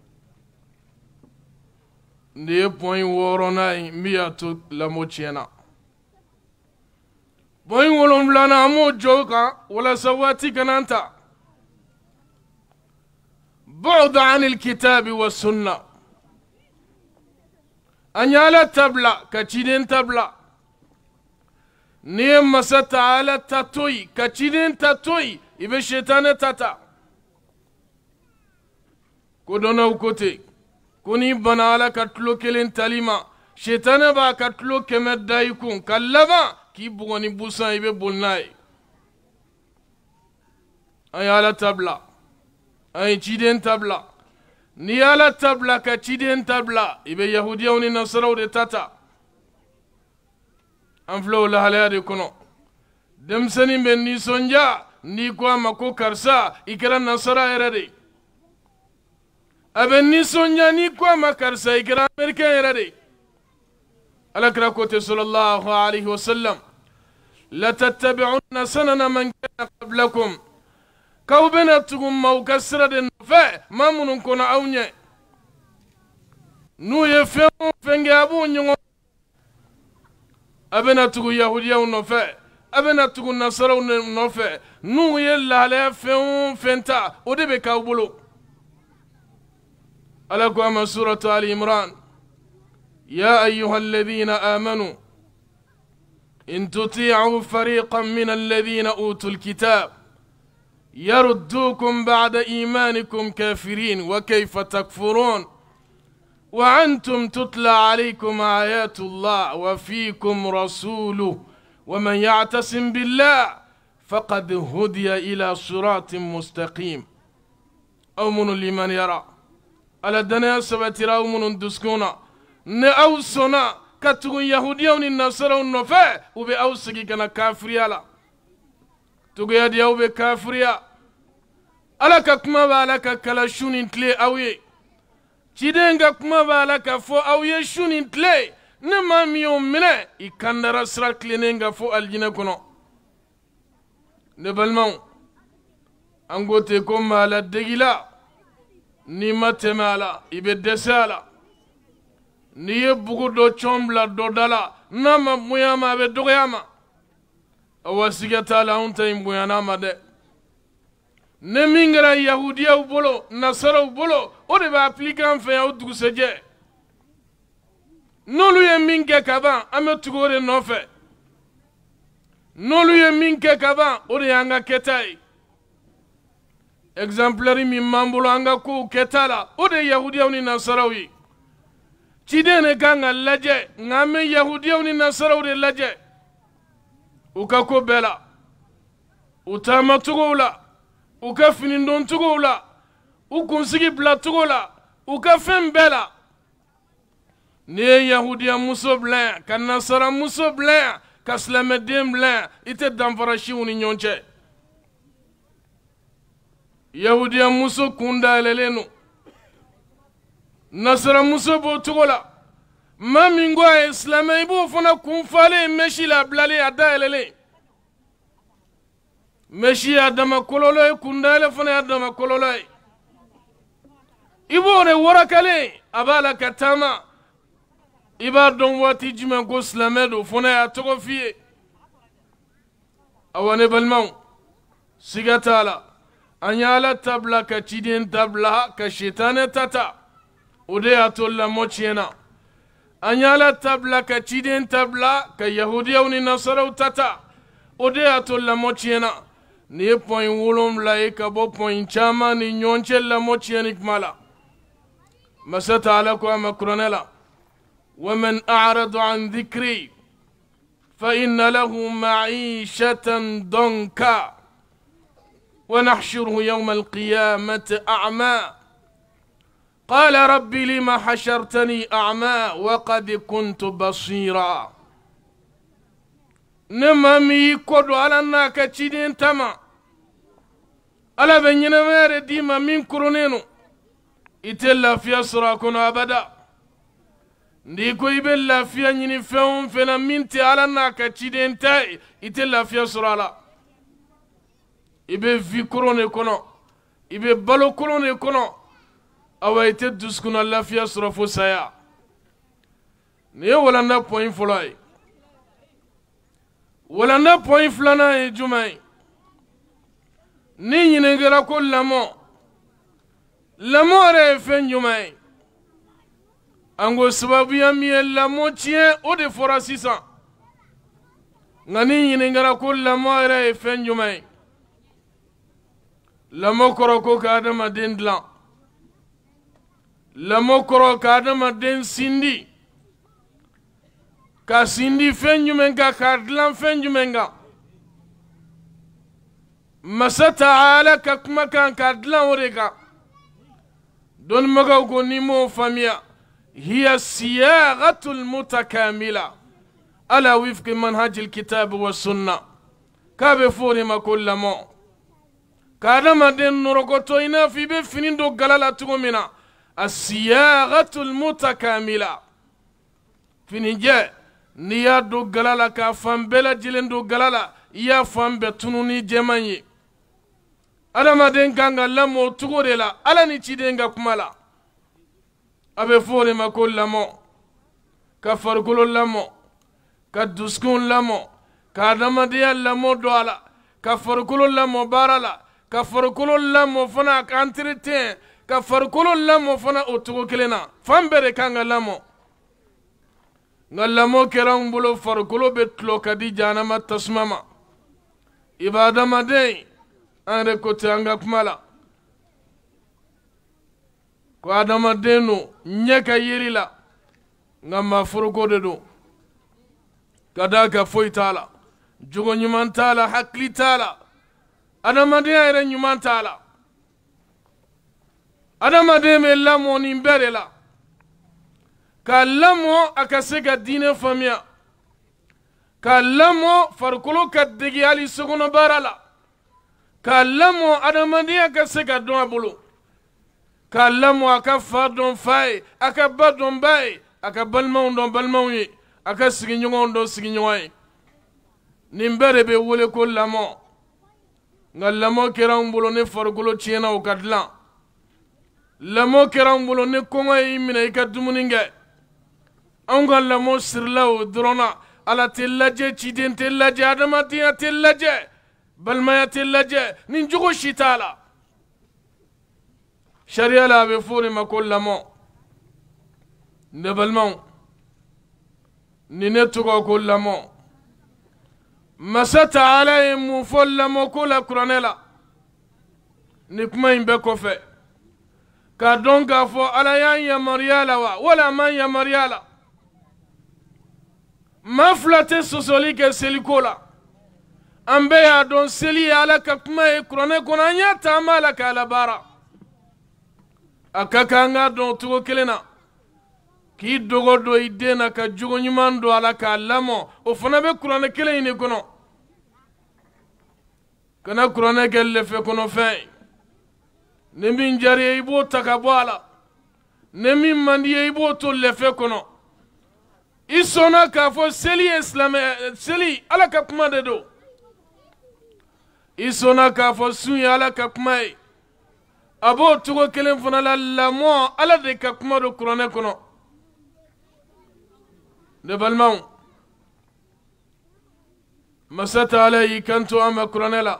ne point woro nai miya to la mochiena point wolon blana mo joka wala sawati kananta بعد عن الكتاب والسنة أن يالا تبلا كتشيدين تبلا نيم مسات على تاتوي كتشيدين تاتوي إبه شيطان تاتا كودونا وكوتي كوني بنالا كتلو كلين تاليما شيطان با كتلو كمد دايكون كاللبا كي بغاني بوسان إبه بولناي أن يالا تبلا ay chiden tabla ni ala tabla ka chiden tabla ibe yahudiyaw ni nasaraw de tata an flow la halade kono dem sani ben ni sonja ni ko mako karsa ikra nasara erade aben ni sonja ni ko makarsa ikra amerika erade ala kra kote sallallahu alayhi wa sallam la tattabi'unna sanana man kana qablakum kawbena tugum mawkasra de fe mamunun kono awnye nu ye fe fenge abu nyongo abena tugu yahudiya no fe abena tugu nasara no fe nu ye lale fe fenta odebe kawbulo ala ko ama suratu ali imran ya ayyuha alladhina amanu in tuti'u fariqan min alladhina utul kitab يردوكم بعد إيمانكم كافرين وكيف تكفرون وأنتم تتلى عليكم آيات الله وفيكم رسوله ومن يعتصم بالله فقد هدي إلى صراط مستقيم أومن لمن يرى على الدنيا سبترا أومن دسكونا نأوسنا كتغن يهوديون النصر النفاء وبأوسكي كان كافريالا تغياد يوب كافريا alaka kuma ba alaka kala shunin tle awye chidenga kuma ba alaka fo awye shunin tle ne ma miyo mine ikandara sra klenenga fo aljina kono ne balmaw angote ko mala degila ni matemala ibe desala ni ye bugu do chombla do dala nama muyama be doyama awasigata la unta imbuyana made ne mingara yahudiya bolo nasara bolo o de ba appliquer fait au duguseje nolu ye minke kaban ame tugore no fe nolu ye minke kaban o de anga ketai exemplary mi mambulo anga ko ketala o de yahudiya ni nasara wi chidene kanga laje ngame yahudiya ni nasara de laje ukako bela utama tugola uka finindon tugola ukunsigi bla tugola uka fen bela ne yahudiya muso blanc ka nasara muso blanc ka silamɛden blanc ite danfara siw ni ɲɔgɔn cɛ yahudiya muso kun dayɛlɛlen no nasara muso b'o cogo la ma min ko a ye silamɛ i b'o fana kun falen mesi la bilalen a dayɛlɛlen mesi y'a dama kɔlɔlɔ ye kun dayɛlɛ fana y'a dama kɔlɔlɔ ye i b'o de warakalen a b'a la ka taama i b'a dɔn waati jumɛn ko silamɛ don fo n'a y'a tɔgɔ f'i ye awa ne balimaw siga t'a la an y'ala tabila ka ciden tabila ka shetane tata o de y'a to lamɔ tiɲɛna an y'ala tabila ka ciden tabila ka yahudiyaw ni nasaraw tata o de y'a to lamɔ tiɲɛna ni ye pɔyin wolonwula ye ka bɔ pɔyin caman ni ɲɔgɔn cɛ lamɔ tiɲɛni kuma la masa taala ko a ma kuranɛ la ومن أعرض عن ذكري فإن له معيشة ضنكا ونحشره يوم القيامة أعمى قال رب لما حشرتني أعمى وقد كنت بصيرا نما مي كودو على ناك تشيدين تما على بنينا مير ديما من كرونينو إتلا في أسرا كنا أبدا ndiko ibe lafiya nyini fɛn fɛn minti ala n'a ka ciden ta i tɛ lafiya sɔrɔ a la i bɛ vi koron de kɔnɔ i bɛ balo koron de kɔnɔ awa i tɛ dusukuna lafiya sɔrɔ fo saya nin ye walanda pɔyin fɔlɔ ye walanda pɔyin filanan ye jumɛn ye ni ɲininkɛla ko lamɔ lamɔ yɛrɛ ye fɛn jumɛn ye ango sababuya mi ye lamɔ tiɲɛ o de fɔra sisan nka ni ɲininkara ko lamɔ yɛrɛ ye fɛn jumɛn ye lamɔ kɔrɔ ko ka adamaden dilan lamɔ kɔrɔ ka adamaden sindi ka sindi fɛn jumɛn kan ka dilan fɛn jumɛn kan masa taala ka kuma kan ka dilan o de kan dɔnnibagaw ko n'i m'o faamuya هي الصياغة المتكاملة على وفق منهج الكتاب والسنة كاب فوري ما كل ما كادما دين نرقطوينا في بفنين دو غلالة تغمنا الصياغة المتكاملة فين جاء نيا دو غلالة كافان بلا جلن دو غلالة يا فان بتنوني جماني أدما دين كان غلامو تغوري لا ألا نيشي دين غكمالا abe fore ma ko lamɔ ka farikolo lamɔ ka dusukun lamɔ ka adamadenya lamɔ don a la ka farikolo lamɔ baara la ka farikolo lamɔ fana ka entretien ka farikolo lamɔ fana o cogo kelen na fan bɛɛ de kan ka lamɔ nka lamɔ kɛra an bolo farikolo bɛ tulɔ ka di jahanama tasuma ma i bɛ adamaden an yɛrɛ ko ten an ka kuma la ko adamaden no ɲɛ ka yiri la nka maaforoko de don ka daa ka foyi t'a la jogo ɲuman t'a la hakili t'a la adamadenya yɛrɛ ɲuman t'a la adamaden bɛ lamɔ nin bɛɛ de la k'a lamɔ a ka se ka diinɛ faamuya k'a lamɔ farikolo ka degi hali sokɔnɔ baara la k'a lamɔ adamadenya ka se ka dɔn a bolo k'a lamɔ a ka fa dɔn fa ye a ka ba dɔn ba ye a ka balimaw dɔn balimaw ye a ka sigiɲɔgɔnw dɔn sigiɲɔgɔn ye nin bɛɛ de bɛ wele ko lamɔ nka lamɔ kɛra an bolo ne farikolo tiɲɛna o ka dilan lamɔ kɛra an bolo ne kɔngɔ y'i minɛ i ka dumuni kɛ anw ka lamɔ sirila o dɔrɔn na ala tɛ lajɛ ciden tɛ lajɛ adamadenya tɛ lajɛ balimaya tɛ lajɛ nin jogo si t'a la sariya la a bɛ fɔ o de ma ko lamɔ ne balimaw ni ne tɔgɔ ko lamɔ masa taala ye mun fɔ lamɔ ko la kuranɛ la ni kuma in bɛɛ kɔfɛ k'a dɔn k'a fɔ ala y'an yamaruya la wa wala a m'an yamaruya la maa fila tɛ sɔsɔli kɛ seliko la an bɛɛ y'a dɔn seli ye ala ka kuma ye kuranɛ kɔnɔ an y'a ta an b'a la k'a labaara a ka kan k'a dɔn cogo kelen na k'i dogo don i den na ka jogo ɲuman don a la k'a lamɔ o fana bɛ kuranɛ kelen in de kɔnɔ kana kuranɛ kɛ lɛfɛ kɔnɔfɛn ye ni min diyara i ye i b'o ta ka bɔ a la ni min man di ye i b'o to lɛfɛ kɔnɔ i sɔnna k'a fɔ seli ye silamɛ seli ala ka kuma de don i sɔnna k'a fɔ sun ye ala ka kuma ye abo tugo kelen fana la lamo ala de ka kuma do kuranɛ kɔnɔ ne balimaw masa taala y'i kanto an ma kuranɛ la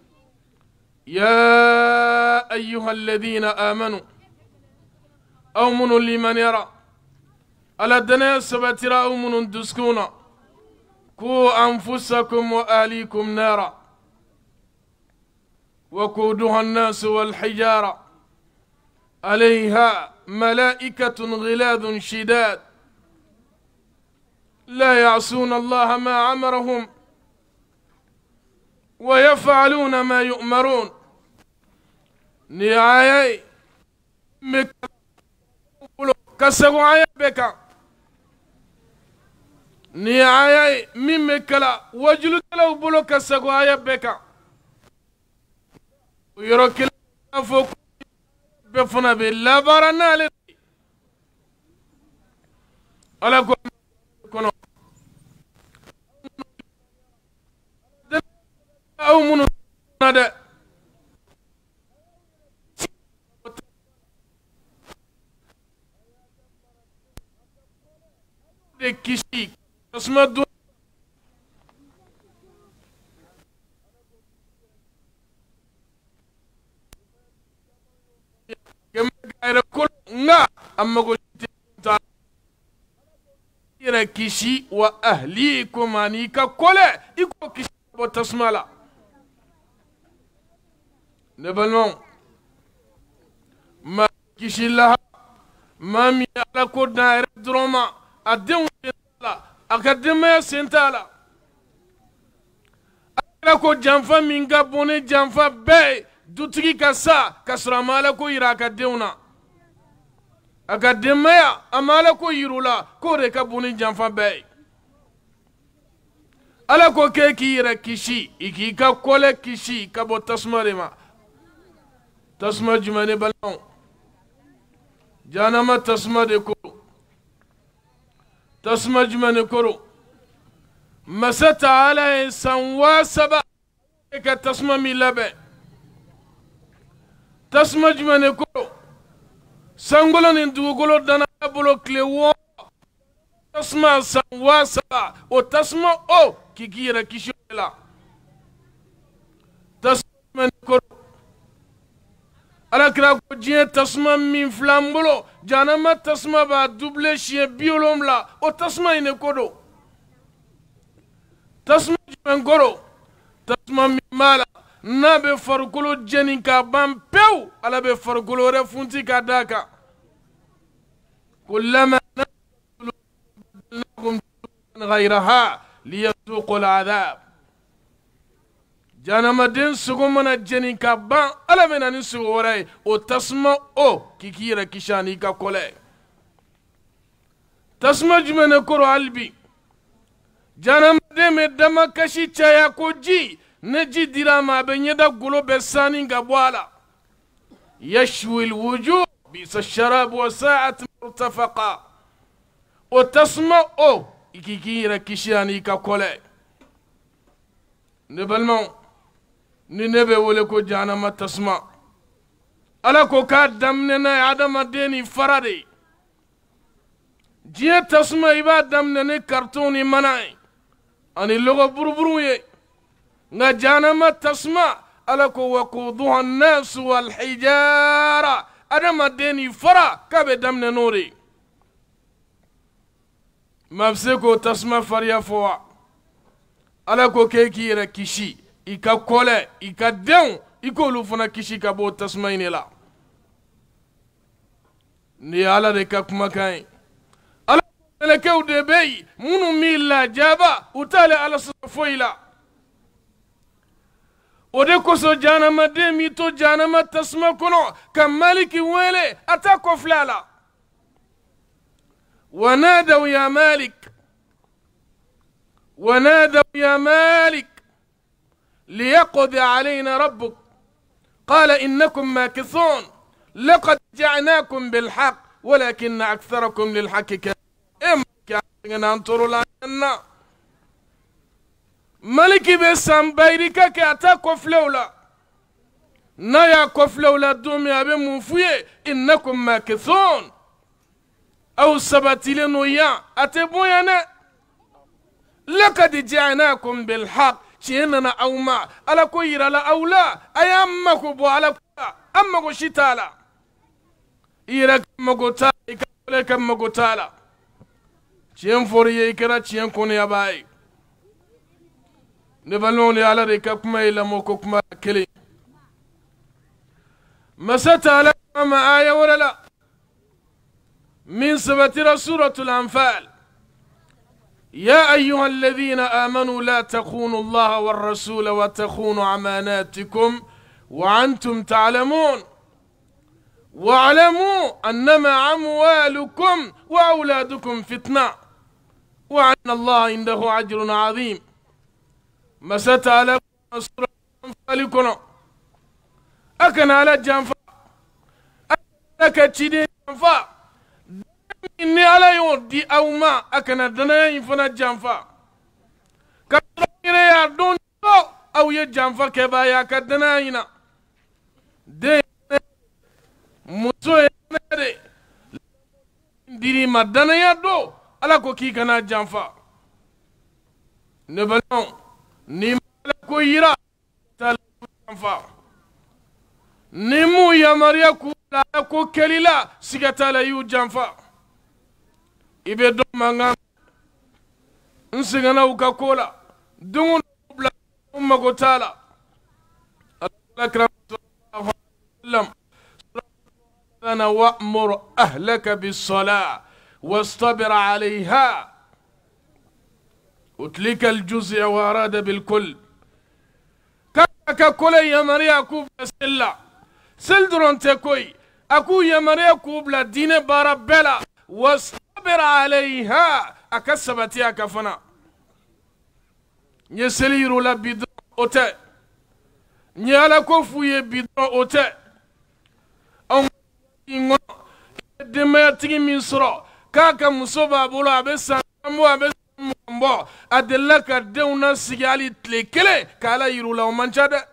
ya ayyuha alladhina amanu aw minnu limaniyara ala danaya sabatira aw minnu dusukun na ku anfusakum wa ahlikum nara وقودها الناس والحجارة عليها ملائكة غلاظ شداد لا يعصون الله ما أمرهم ويفعلون ما يؤمرون نهاية كسروا عيا بك نهاية من مكلا وجلد لو بلو كسروا عيا بك ويروكل فوق بفنا بالله بارنا لي على كون او من هذا كيشي اسمع nga amma go ta ira kishi wa ahlikum ani ka kole iko kishi bo tasmala ne balon ma kishi la ma mi ala ko daire droma adun la akadema sentala ala ko janfa minga bone janfa be dutigi ka sa kasra mala ko ira ka deuna akademaya amala ko yirula ko de ka buni janfa be ala ko ke ki ira kishi iki ka kole kishi ka bo tasma ma tasma jumane balon janama tasma de ko tasma jumane ko masata ala sanwa saba ka tasma mi labe tasma jumane ko sangolo ni dugolo dana bolo kle wo tasma sanwa saba o tasma o kigira kishola tasma ko ala kra ko jien tasma min flambolo janama tasma ba double chien biolom la o tasma ine kodo tasma jmen goro tasma min mala na be farkolo jeni ka ban pew ala be farkolo re funti ka daka kullama nakum ghayraha liyasuqu al'adab janama den sugo mana jeni ka ban ala be nani sugo wore o tasma o kikira kishani ka kole tasma jumene koro albi janama de me dama kashi chaya ko ji نجي دراما بنيدا قلو بسانين قبوالا يشوي الوجوه بيس الشراب وساعة مرتفقة وتسمع او إكيكيرا كيشياني كاكولي نبالمو ننبي ولكو جانا ما تسمع ألاكو كاد دمنا عدم ديني فردي جيه تسمع إبا دمنا كرتوني مناي أني اللغة بربروي نجانا تسمع ألكو وقودها الناس والحجارة أنا ما ديني فرا كابي دمنا نوري مفسكو تسمع فريا فوا ألكو كيكي ركيشي إيكا كولي إيكا ديون إيكو لفنا كيشي كابو تسمعيني لا ني على ديكا كمكاين ألكو ملكو دبي منو ميلا جابا وتالي على صفويلا ودكوسو جانما ديمي تو جانما تسمع كنو كمالك ويلي أتاكو فلالا ونادوا يا مالك ونادوا يا مالك ليقضي علينا ربك قال إنكم ماكثون لقد جعناكم بالحق ولكن أكثركم للحق كذب إما كان أنطروا لنا ملكي بسام بايريكا كي أتاكو فلولا نايا كفلو لا دومي أبي مفوية إنكم ماكثون أو سبتلين ويا أتبوينا لقد جاءناكم بالحق شيننا أو ما على كوير لا أو لا أيامكم بو على كوير أمكم شتالا إيرك مغوتالا إكالك مغوتالا شين فوري إكرا شين كوني أباي نبالون على ركاكما إلا موكوكما كلي مستا لك ما آية ولا لا من سبتر سورة الأنفال يا أيها الذين آمنوا لا تخونوا الله والرسول وتخونوا أماناتكم وأنتم تعلمون واعلموا أنما أموالكم وأولادكم فتنة وأن الله عنده أجر عظيم مسات على سورة الأنفال كنا أكن على جنفا أكن تشيدي جنفا إني على يوم دي أو ما أكن دنا ينفنا جنفا كتير يا دون أو يجنفا كبايا كدنا ينا ده مسوي نادي ديري ما دنا يا دو على كوكي كنا جنفا نبلون نيم على كويرا تال جنفا نمو يا مريا كولا كوكليلا سيكتالا يو جنفا ibe do manga nsingana uka kola dungu bla umma ko tala akram sallam ana wa'mur ahlaka bis-salah wastabir 'alayha utlika al-juz' wa arada bil-kull kaka kola ya maria kubla silla sildron te koy aku ya maria kubla dine barabela was عليها أكسبت يا كفنا يسليرو لا بدر أوتي نيالا كوفو يبدر أوتي أم ينغو دمية تيجي من سرا كاكا مصوبة بولا بسان مو بسان مو أدلك دونا سيالي تلكلي كالا يرو لا ومانشا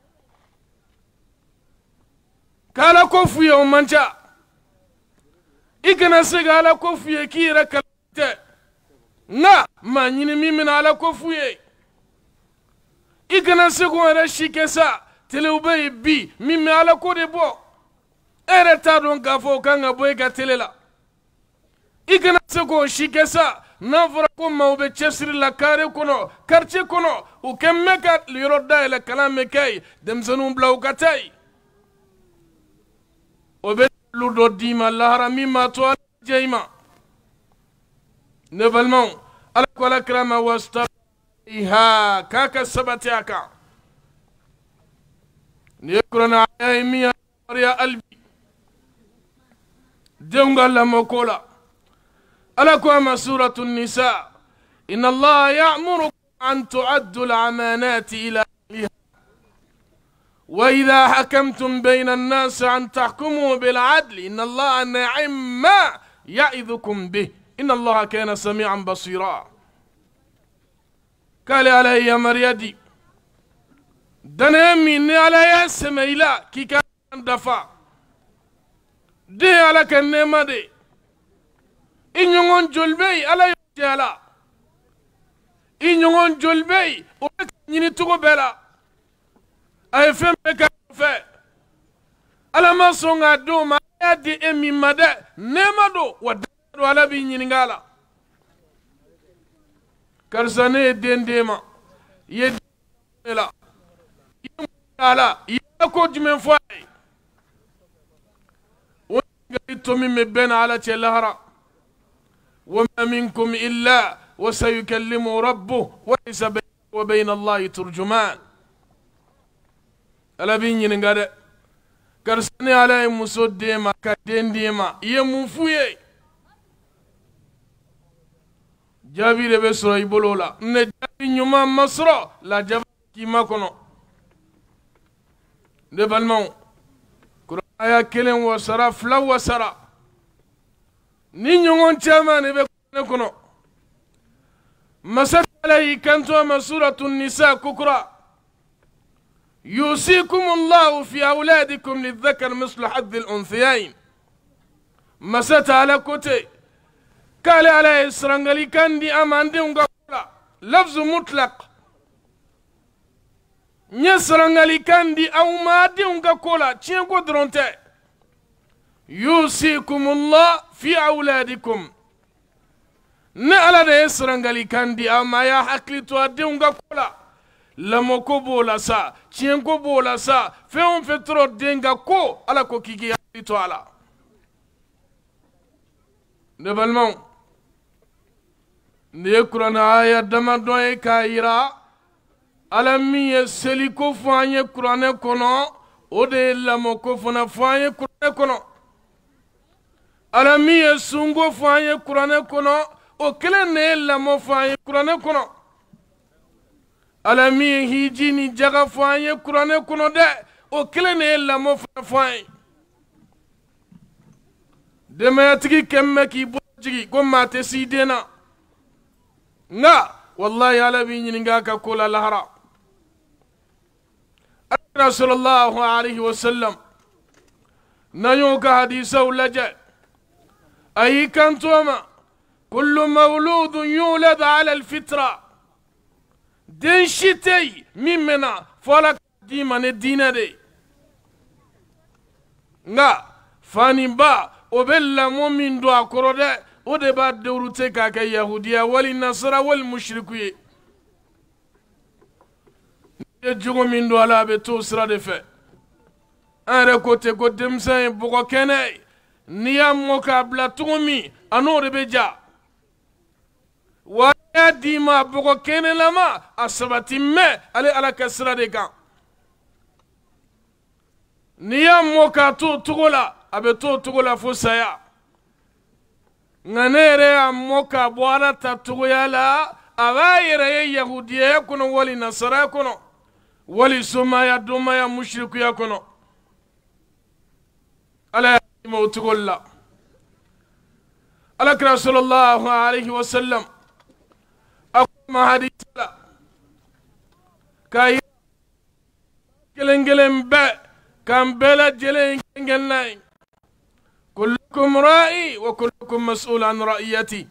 كالا كوفو يا ومانشا ikana sega ala kofuye kira kalite na ma nyini mimi na ala kofuye ikana sego era shikesa tele ube bi mimi ala ko de bo ere ta don gafo kanga boy ga tele la ikana sego shikesa na vora ko ma ube chesri la kare kono karche kono u kemme ka liro dai kalame kay dem zanum blaw katay obe ludo dima lahara mimma to jeyma nevalman ala ko la krama wastaha kaka sabatiaka nikrona aymi ya albi jonga la mokola ala ko ma suratu nisa inna allaha ya'muru an tu'addu al-amanati ila ahliha وإذا حكمتم بين الناس أن تحكموا بالعدل إن الله نعم ما يعظكم به إن الله كان سميعا بصيرا قال علي يا مريدي دنيمي علي سميلا كي كان دفع دي على كنما دي إن يغن جلبي على يجالا إن يغن جلبي وكنيني تغبلا ay fembe ka fe ala ma songa do ma yadi emi made nema do wadda do ala bi nyingala karsane dendema yedela yala yako jimen fo wonga to mi me ben ala telahara wama minkum illa وسيكلم ربه وليس بينه وبين الله ترجمان ala bi nyinga de karsani ala muso dema ka dendema ye mufuye jabi de be soro ibolola ne jabi nyuma masro la jabi ki makono de balmon qur'aya kelen wa sara fla wa sara ni nyongon chama ne be kono masat alai kanto ma suratu nisa kukra يوصيكم الله في أولادكم للذكر مثل حظ الأنثيين مسات على كوتي قال عليه السرنغلي كان دي أمان دي لفظ مطلق نسرنغلي كان دي أو ما دي كولا تشينكو درونتي يوصيكم الله في أولادكم نعلى دي سرنغلي كان دي أما يا حقلي تو دي كولا لما كوبولا سا تشينكو بولا سا فيهم فترو دينغا كو على كو كيكي حقلي تو على نبالمون نيكرونا آية دمدوين كايرا alami ye seli ko fɔ an ye kuranɛ kɔnɔ o de ye lamɔ ko fana fɔ an ye kuranɛ kɔnɔ alami ye sunko fɔ an ye kuranɛ kɔnɔ o kelen de ye lamɔ fɔ an ye kuranɛ kɔnɔ alami ye hiji ni jaga fɔ an ye kuranɛ kɔnɔ dɛ o kelen de ye lamɔ fana fɔ an ye denbayatigi kɛmɛ k'i bolo jigi ko maa tɛ s'i den na nka wallahi ala b'i ɲininka a ka ko la lahara رسول الله عليه وسلم نيوك حديثه لجأ أي كنتوما كل مولود يولد على الفطرة دين شتي ممنا فلك ديما الدين دي نا فاني با وبلا مؤمن دعا كرودة ودبا دورتك كيهودية والنصارى والمشركين jogo min do ala be to sira de fe are kote ko demsan bugo kene niyam mo ka bla tumi anore be ja wa dima bugo kene lama asabati me ale ala kasra de kan niyam mo ka to tugola abe to tugola fo saya nganere am ka boala ta tugoyala awayere yahudiye kono wali nasara kono wali somaya domaya mushriku ya kono ala mawtugolla ala kra sallallahu alayhi wa sallam akuma haditha kay kelengelen be kam bela jelen ngenay kullukum ra'i wa kullukum mas'ul an ra'iyati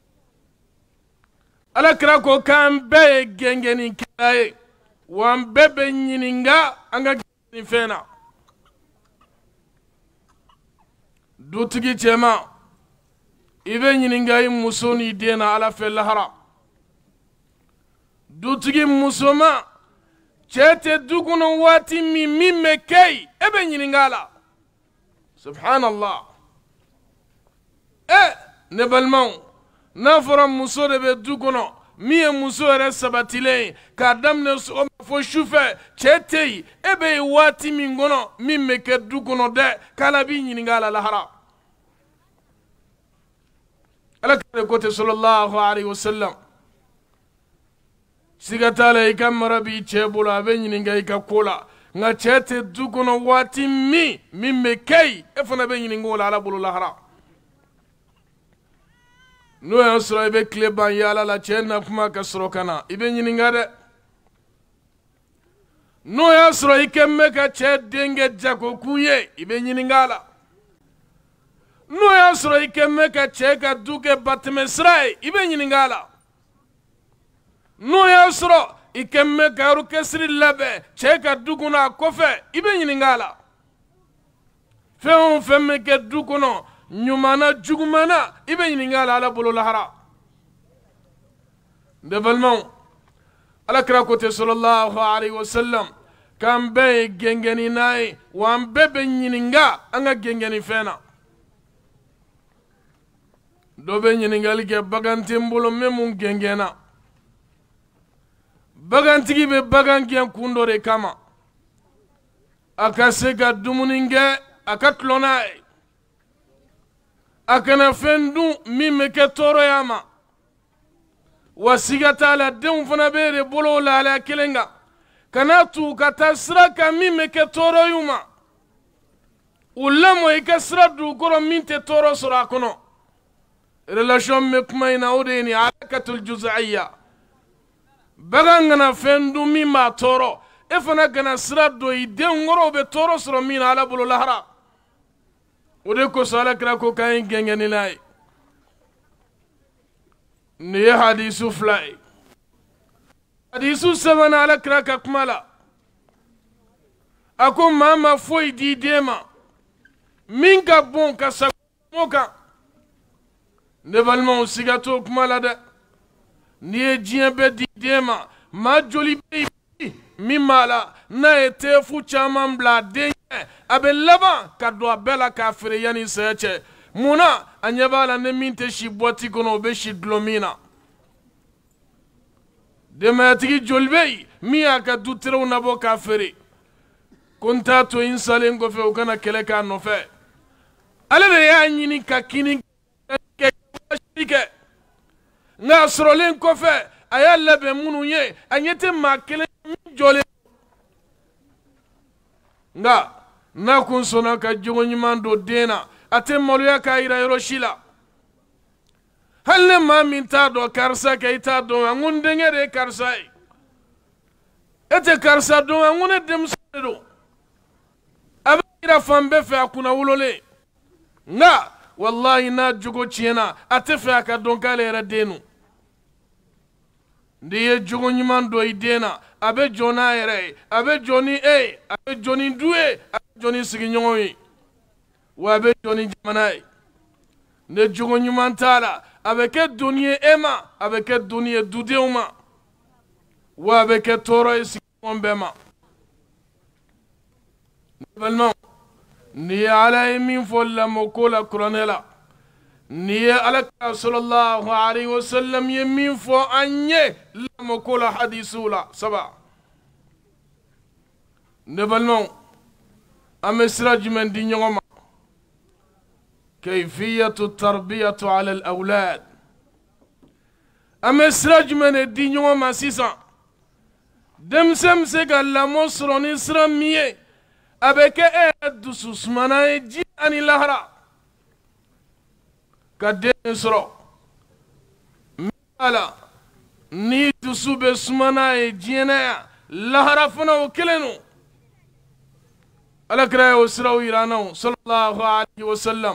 ala kra ko kam be gengeni kay wan bebe nyininga anga gini fena dutigi chema ibe nyininga yi musoni dena ala fe lahara dutigi musoma chete duguno wati mi mimme kei ebe nyininga la subhanallah eh nebalman nafara muso de be duguno miye muso yɛrɛ sabatilen k'a daminɛ sɔgɔma fo sufɛ cɛ tɛ yen e bɛ yen waati min kɔnɔ min bɛ kɛ du kɔnɔ dɛ k'ala b'i ɲininka a la lahara ala kare ko ten sallallahu alaihi wasallam siga t'a la i ka mara b'i cɛ bolo a bɛ ɲininka i ka ko la nka cɛ tɛ du kɔnɔ waati min min bɛ kɛ yen e fana bɛ ɲininka o la ala bolo lahara n'o y'a sɔrɔ i bɛ tile ban yaala la cɛ na kuma ka sɔrɔ ka na i bɛ ɲininka dɛ n'o y'a sɔrɔ i kɛ mɛ ka cɛ denkɛ jago kun ye i bɛ ɲininka a la n'o y'a sɔrɔ i kɛ mɛ ka cɛ ka du kɛ batɛmɛ sira ye i bɛ ɲininka a la n'o y'a sɔrɔ i kɛ mɛ ka orukɛsiri labɛn cɛ ka du kɔnɔ a kɔfɛ i bɛ ɲininka a la fɛn o fɛn bɛ kɛ du kɔnɔ ɲumana jugumana i bɛ ɲininka a la ala bolo lahara n balimaw ala kira ko ten sallallahu alaihi wasallam k'an bɛɛ ye gɛngɛni n'a ye wa an bɛɛ bɛ ɲininka an ka gɛngɛni fɛn na dɔ bɛ ɲininkali kɛ bagan tɛ n bolo n bɛ mun gɛngɛnna bagantigi bɛ bagan gɛn kun dɔ de kama a ka se ka dumuni kɛ a ka tulon n'a ye a kana fɛn dun min bɛ kɛ tɔɔrɔya ma wa siga t'a la denw fana bɛ de bolo o lahalaya kelen kan kana tu ka taa sira kan min bɛ kɛ tɔɔrɔ y'u ma u lamɔ i ka sira dugukɔrɔ min tɛ tɔɔrɔ sɔrɔ a kɔnɔ relation bɛ kuma in na o de ye nin alakatul juz'iyya bagan kana fɛn dun min b'a tɔɔrɔ e fana gana sira do i den woro be toro sɔrɔ min na ala bolo lahara o de kosɔn alakira ko k'an ye gɛngɛni n'a ye nin ye hadisu fila ye hadisu sabanan alakira ka kuma la a ko maa ma foyi di den ma min ka bon ka sago mo kan ne balimaw siga t'o kuma la dɛ n'i ye diɲɛ bɛɛ di den ma maa joli bɛ yen min b'a la n'a ye tefu caman bila a den ɲɛ a bɛ laban ka don a bɛɛ la k'a feere yanni saya cɛ munna a ɲɛ b'a la ni min tɛ si bɔti kɔnɔ o bɛ si dulon min na denbayatigi joli bɛ yen min y'a ka du terew nabɔ k'a feere ko n t'a to n salen kɔfɛ o kana kɛlɛ k'a nɔfɛ ale de y'a ɲini ka kini kɛ kɛ nka a sɔrɔlen kɔfɛ a y'a labɛn minnu ye a ɲɛ tɛ maa kelen min jɔlen nka n'a kun sɔnna ka jogo ɲuman don den na a tɛ maloya k'a yira yɔrɔ si la hali ne maa min t'a dɔn karisa kɛ i t'a dɔn a ko n denkɛ de ye karisa ye e tɛ karisa dɔn a ko ne denmuso de don a bɛ yira fan bɛɛ fɛ a kunna wololen nka walahi n'a jogo tiɲɛna a tɛ fɛ a ka dɔn k'ale yɛrɛ den don n'i ye jogo ɲuman don i den na a bɛ jɔ n'a yɛrɛ ye a bɛ jɔ ni e ye a bɛ jɔ ni du ye a bɛ jɔ ni sigiɲɔgɔnw ye wa a bɛ jɔ ni jamana ye ni jogo ɲuman t'a la a bɛ kɛ doni ye e ma a bɛ kɛ doni ye dudenw ma wa a bɛ kɛ tɔɔrɔ ye sigiɲɔgɔn bɛɛ ma ne balimaw n'i ye ala ye min fɔ lamɔko la kuranɛ la n'i ye alakira sallallahu alaihi wasallam ye min fɔ an ye lamɔko la hadisiw la saba ne balimaw an bɛ sira jumɛn di ɲɔgɔn ma kayfiyatu tarbiyatu ala al-awlad an bɛ sira jumɛn de di ɲɔgɔn ma sisan denmisɛn bɛ se ka lamɔ sɔrɔ ni sira min ye a bɛ kɛ e yɛrɛ dusu sumana ye diɲɛ ani lahara ka den sɔrɔ min b'a la ni dusu bɛ sumana ye diɲɛ na yan lahara fana o kelen don alakira y'o siraw yira an na sallallahu alaihi wa sallam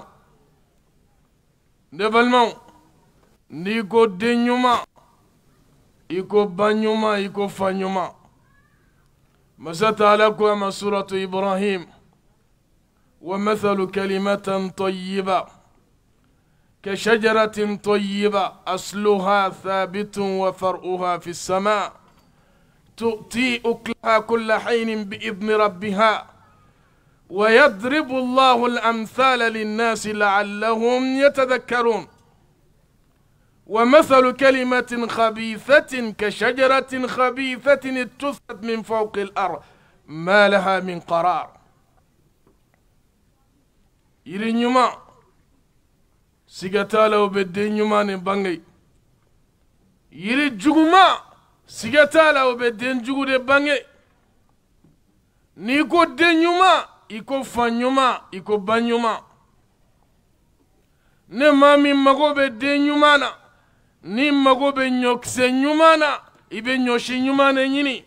ne balimaw n'i ko den ɲuman i ko ba ɲuman i ko fa ɲuman masa taala ko a ma suratu ibrahim wa mathalu kalimatan tayyiba كشجرة طيبة أصلها ثابت وفرعها في السماء تؤتي أكلها كل حين بإذن ربها ويضرب الله الأمثال للناس لعلهم يتذكرون ومثل كلمة خبيثة كشجرة خبيثة اجتثت من فوق الأرض ما لها من قرار يرينيوما sigatala o be den ɲuman ni bange yiri juguma sigatala o be den jugu de bange n'i ko den ɲuman i ko fa ɲuman i ko ba ɲuman ne maa min mago bɛ den ɲuman na ni mago bɛ ɲɔkisɛ ɲuman na i bɛ ɲɔsi ɲuman de ɲini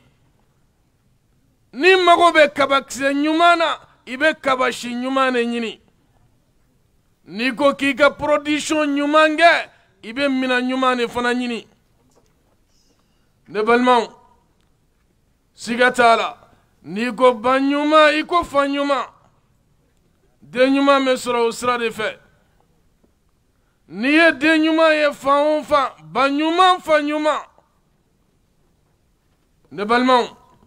ni mago bɛ kabakisɛ ɲuman na i bɛ kabasi ɲuman de ɲini n'i ko k'i ka production ɲuman kɛ i bɛ mina ɲuman de fana ɲini ne balimaw siga t'a la n'i ko ba ɲuman i ko fa ɲuman den ɲuman bɛ sɔrɔ o sira de fɛ n'i ye den ɲuman ye fan o fan ba ɲuman fa ɲuman ne balimaw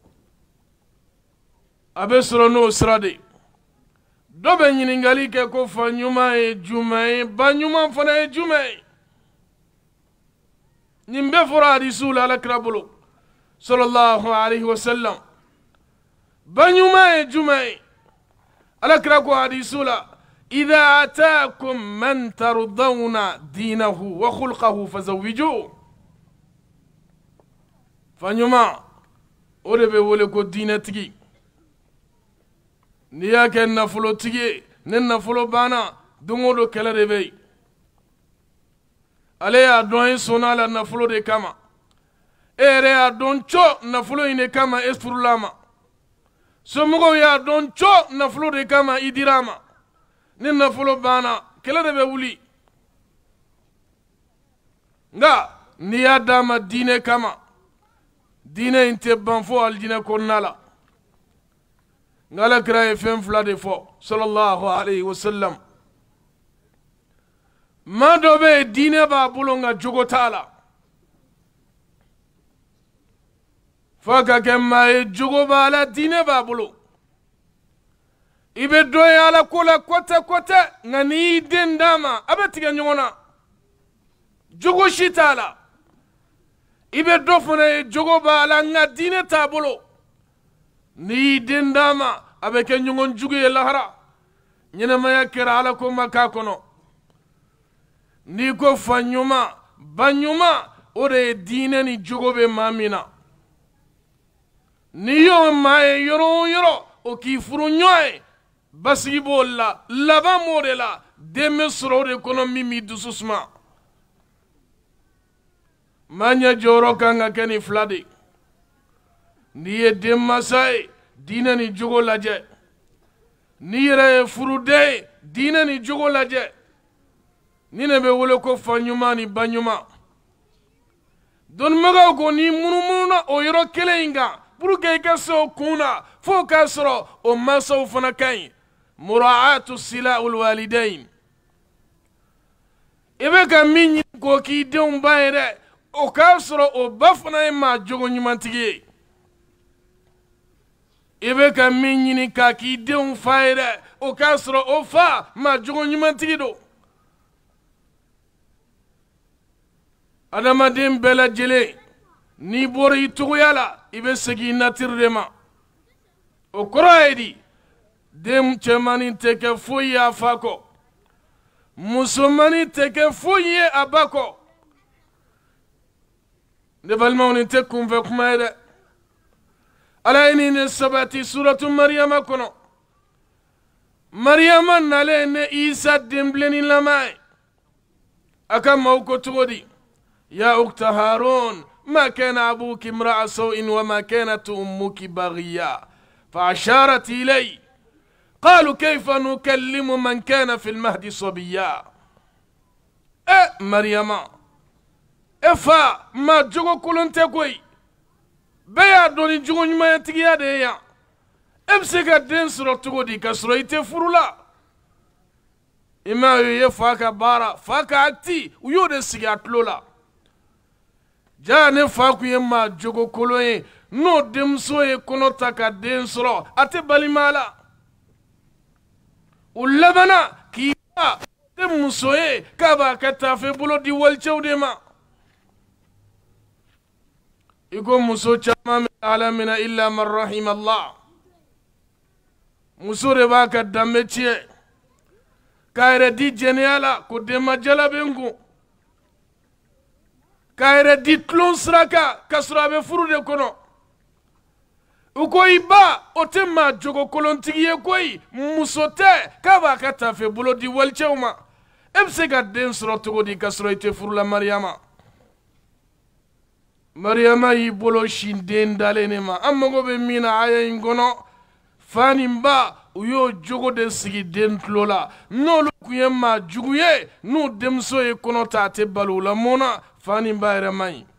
a bɛ sɔrɔ n'o sira de dɔ bɛ ɲininkali kɛ ko fa ɲuman ye jumɛn ye ba ɲuman fana ye jumɛn ye nin bɛɛ fɔra hadisiw la alakira bolo sallallahu alaihi wa sallam ba ɲuman ye jumɛn ye alakira ko hadisiw la idha ataakum man tardawna dinahu wa khulqahu fazawwijuhu fa ɲuman o de bɛ wele ko diinɛtigi n'i y'a kɛ nafolotigi ye ne nafolo banna don o don kɛlɛ de bɛ yen ale y'a dɔn e sɔnna a la nafolo de kama e yɛrɛ y'a dɔn cɔ nafolo in de kama e furula a ma somɔgɔw y'a dɔn co nafolo de kama i dir'a ma ni nafolo banna kɛlɛ de bɛ wuli nka n'i y'a d'a ma diinɛ kama diinɛ in tɛ ban fo alijinɛ kɔnɔna la nka Alakira ye fɛn fila de fɔ sallallahu alayhi wa sallam maa dɔ bɛ yen diinɛ b'a bolo nka jogo t'a la f'a ka kɛ maa ye jogo b'a la diinɛ b'a bolo i bɛ dɔ ye ala ko la kɔtɛ kɔtɛ nka n'i y'i den d'a ma a bɛ tigɛ ɲɔgɔn na jogo si t'a la i bɛ dɔ fana ye jogo b'a la nka diinɛ t'a bolo n'i y'i den d'a ma a bɛ kɛ ɲɔgɔn jugu ye lahara ɲɛnɛmaya kɛra ala ko ma k'a kɔnɔ n'i ko fa ɲuman ba ɲuman o de ye diinɛ ni jogo bɛ maa min na n'i y'o maa ye yɔrɔ o yɔrɔ o k'i furu ɲɔgɔn ye basigi b'o la laban b'o de la den bɛ sɔrɔ o de kɔnɔ min b'i dusu suma maa ɲɛ jɔyɔrɔ kan ka kɛ nin fila de n'i ye denmansa ye diinɛ ni jogo lajɛ n'i yɛrɛ ye furuden ye diinɛ ni jogo lajɛ ni ne bɛ wele ko fa ɲuman ni ba ɲuman dɔnnibagaw ko n'i munumununa o yɔrɔ kelen in kan pour que i ka se o kun na fo k'a sɔrɔ o mansaw fana ka ɲi muraatu sila ulwalidain i bɛ ka min ɲini k'o k'i denw ba ye dɛ o k'a sɔrɔ o ba fana ye maa jogo ɲumantigi ye i bɛ ka min ɲini k'a k'i denw fa ye dɛ o k'a sɔrɔ o fa maa jogo ɲumantigi don adamaden bɛɛ lajɛlen n'i bɔra i cogoya la i bɛ segin i natiri de ma o kɔrɔ ye di den cɛmannin tɛ kɛ foyi ye a fa kɔ musomannin tɛ kɛ foyi ye a ba kɔ ne balimaw nin tɛ kunfɛ kuma ye dɛ ala ye nin ne sabati suratu mariyama kɔnɔ mariyama nalen ne isa denbilenninlama ye a ka maaw ko cogo di ya ukta harun ما كان أبوك امرأ سوء وما كانت أمك بغيا فأشارت إلي قالوا كيف نكلم من كان في المهد صبيا إيه مريم إفا ما جوكو كلون تكوي بيا دوني جوكو نما يتكيا ديا إبسيكا دين سرو تكو دي كسرو يتفرو لا إما يفاكا بارا فاكا أكتي ويودي سيكا تلولا jaa ne fa kun ye maa jogo kolon ye n'o denmuso ye kɔnɔ ta ka den sɔrɔ a tɛ balima la u labanna k'i ba tɛ muso ye k'a b'a kɛ taafe bolo di walicɛw de ma i ko muso caman bɛ ala minɛ illa man rahim Allah muso de b'a ka danbe tiɲɛ k'a yɛrɛ di jɛnɛya la ko denmajala bɛ n kun k'a yɛrɛ di tulon sira kan k'a sɔrɔ a bɛ furu de kɔnɔ u ko i ba o tɛ maa jogo kolontigi ye koyi muso tɛ k'a b'a ka taafe bolo di walicɛw ma e bɛ se ka den sɔrɔ cogo di k'a sɔrɔ i tɛ furu la mariyama mariyama y'i bolo sin den dalen de ma an mago bɛ min na aya in kɔnɔ fa ni ba u y'o jogo de sigi den tulo la n'olu tun ye maa jugu ye n'u denmuso ye kɔnɔ ta a tɛ balo o la mun na fa ni ba yɛrɛ man ɲi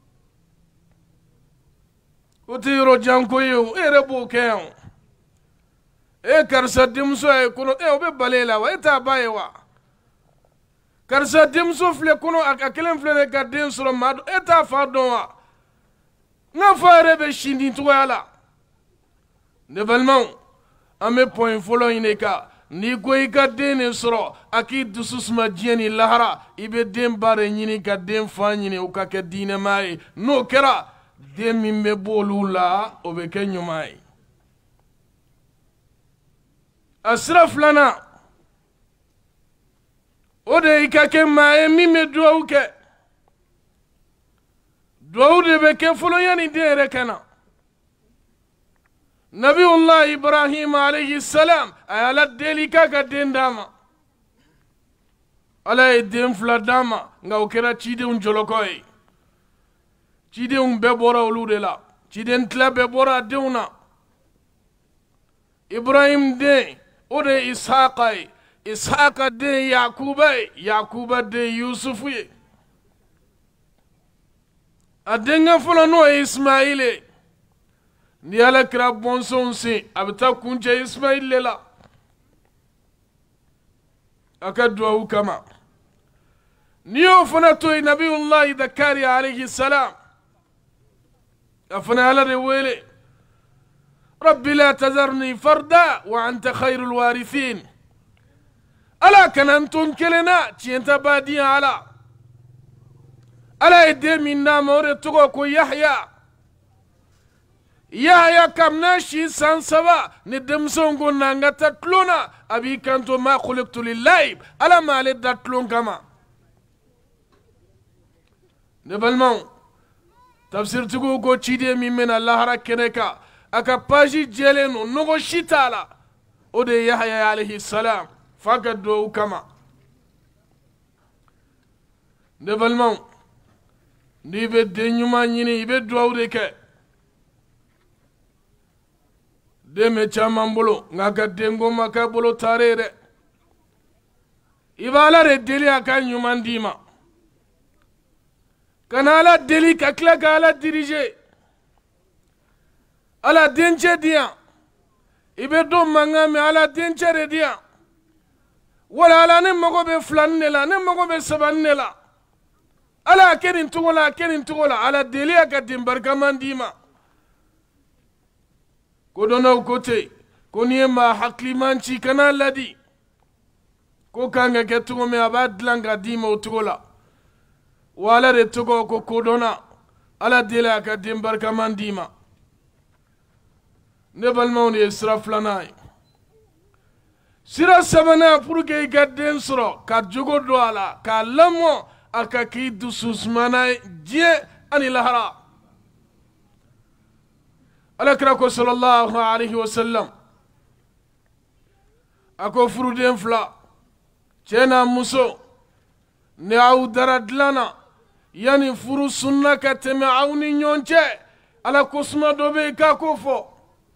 o tɛ yɔrɔ jan ko ye o e yɛrɛ b'o kɛ yan e karisa denmuso ye kɔnɔ e o bɛ balo e la wa e t'a ba ye wa karisa denmuso filɛ kɔnɔ a kelen filɛ de ka den sɔrɔ maa dɔn e t'a fa dɔn wa n ka fa yɛrɛ bɛ sin di cogoya la ne balimaw an bɛ pɔn fɔlɔ ɲini kan n'i ko i ka den de sɔrɔ a k'i dusu suma diɲɛ ni lahara i bɛ den ba de ɲini ka den fa ɲini o ka kɛ diinɛmaa ye n'o kɛra den min bɛ b'olu la o bɛ kɛ ɲuman ye a sira filanan o de i ka kɛ maa ye min bɛ duwawu kɛ duwawu de bɛ kɛ fɔlɔ yanni den yɛrɛ ka na Nabiullah Ibrahim alayhi salam a y'a la deli k'a ka den d'a ma ala ye den fila d'a ma nka o kɛra cidenw jɔlɔkɔ ye cidenw bɛɛ bɔra olu de la ciden tila bɛɛ bɔra a denw na ibrahim den o de ye ishaqa ye ishaqa den yakuba ye yakuba den yusufu ye a denkɛ fɔlɔ n'o ye ismail ye ni alakira bɔnsɔnw sen a bɛ taa kuncɛ ismail le la a ka duwawu kama ni y'o fana to yen nabiyullahi zakariya alayhi salam a fana ala de wele rabbi la tazarni farda wa anta khairul warithin ala kana n to n kelen na tiɲɛta baadiya ala ala ye den min d'a ma o de tɔgɔ ko yahya yahya kam n'a si san saba ni denmisɛnw ko na n ka taa tulon na a b'i kanto ma khuliqtu lillahi ala m'ale da tulon kama ne balimaw tafsirtigiw ko ciden min bɛna lahara kɛnɛ kan a ka paji jɛlen no nɔgɔ si t'a la o de ye yahya alayhi salam f'a ka duwawu kama ne balimaw n'i bɛ den ɲuman ɲini i bɛ duwawu de kɛ den bɛ caman bolo nka a ka denko ma k'a bolo taare ye dɛ i bɛ ala de deli a ka ɲuman d'i ma kana ala deli ka tila ka ala dirige ala dencɛ di yan i bɛ don mankan mɛn ala dencɛ de di yan wala ala ne mago bɛ filanin de la ne mago bɛ sabanin de la ala a kɛ nin cogo la a kɛ nin cogo la ala deli a ka den barikaman d'i ma ko dɔnnaw ko ten ko n'i ye maa hakiliman ci kana ladi ko kan ka kɛ cogo min a b'a dilan ka d'i ma o cogo la wa ala de tɔgɔ ko kodɔnna ala deli a ka den barikaman d'i ma ne balimaw de ye sira filanan ye sira sabanan pour que i ka den sɔrɔ ka jogo don a la k'a lamɔ a ka k'i dususumana ye diɲɛ ani lahara alakira ko sallallahu alaihi wasallam a ko furuden fila cɛ n'a muso ni aw dara dilan na yani furu sunna ka tɛmɛ aw ni ɲɔgɔn cɛ ala ko suma dɔ bɛ yen k'a ko fɔ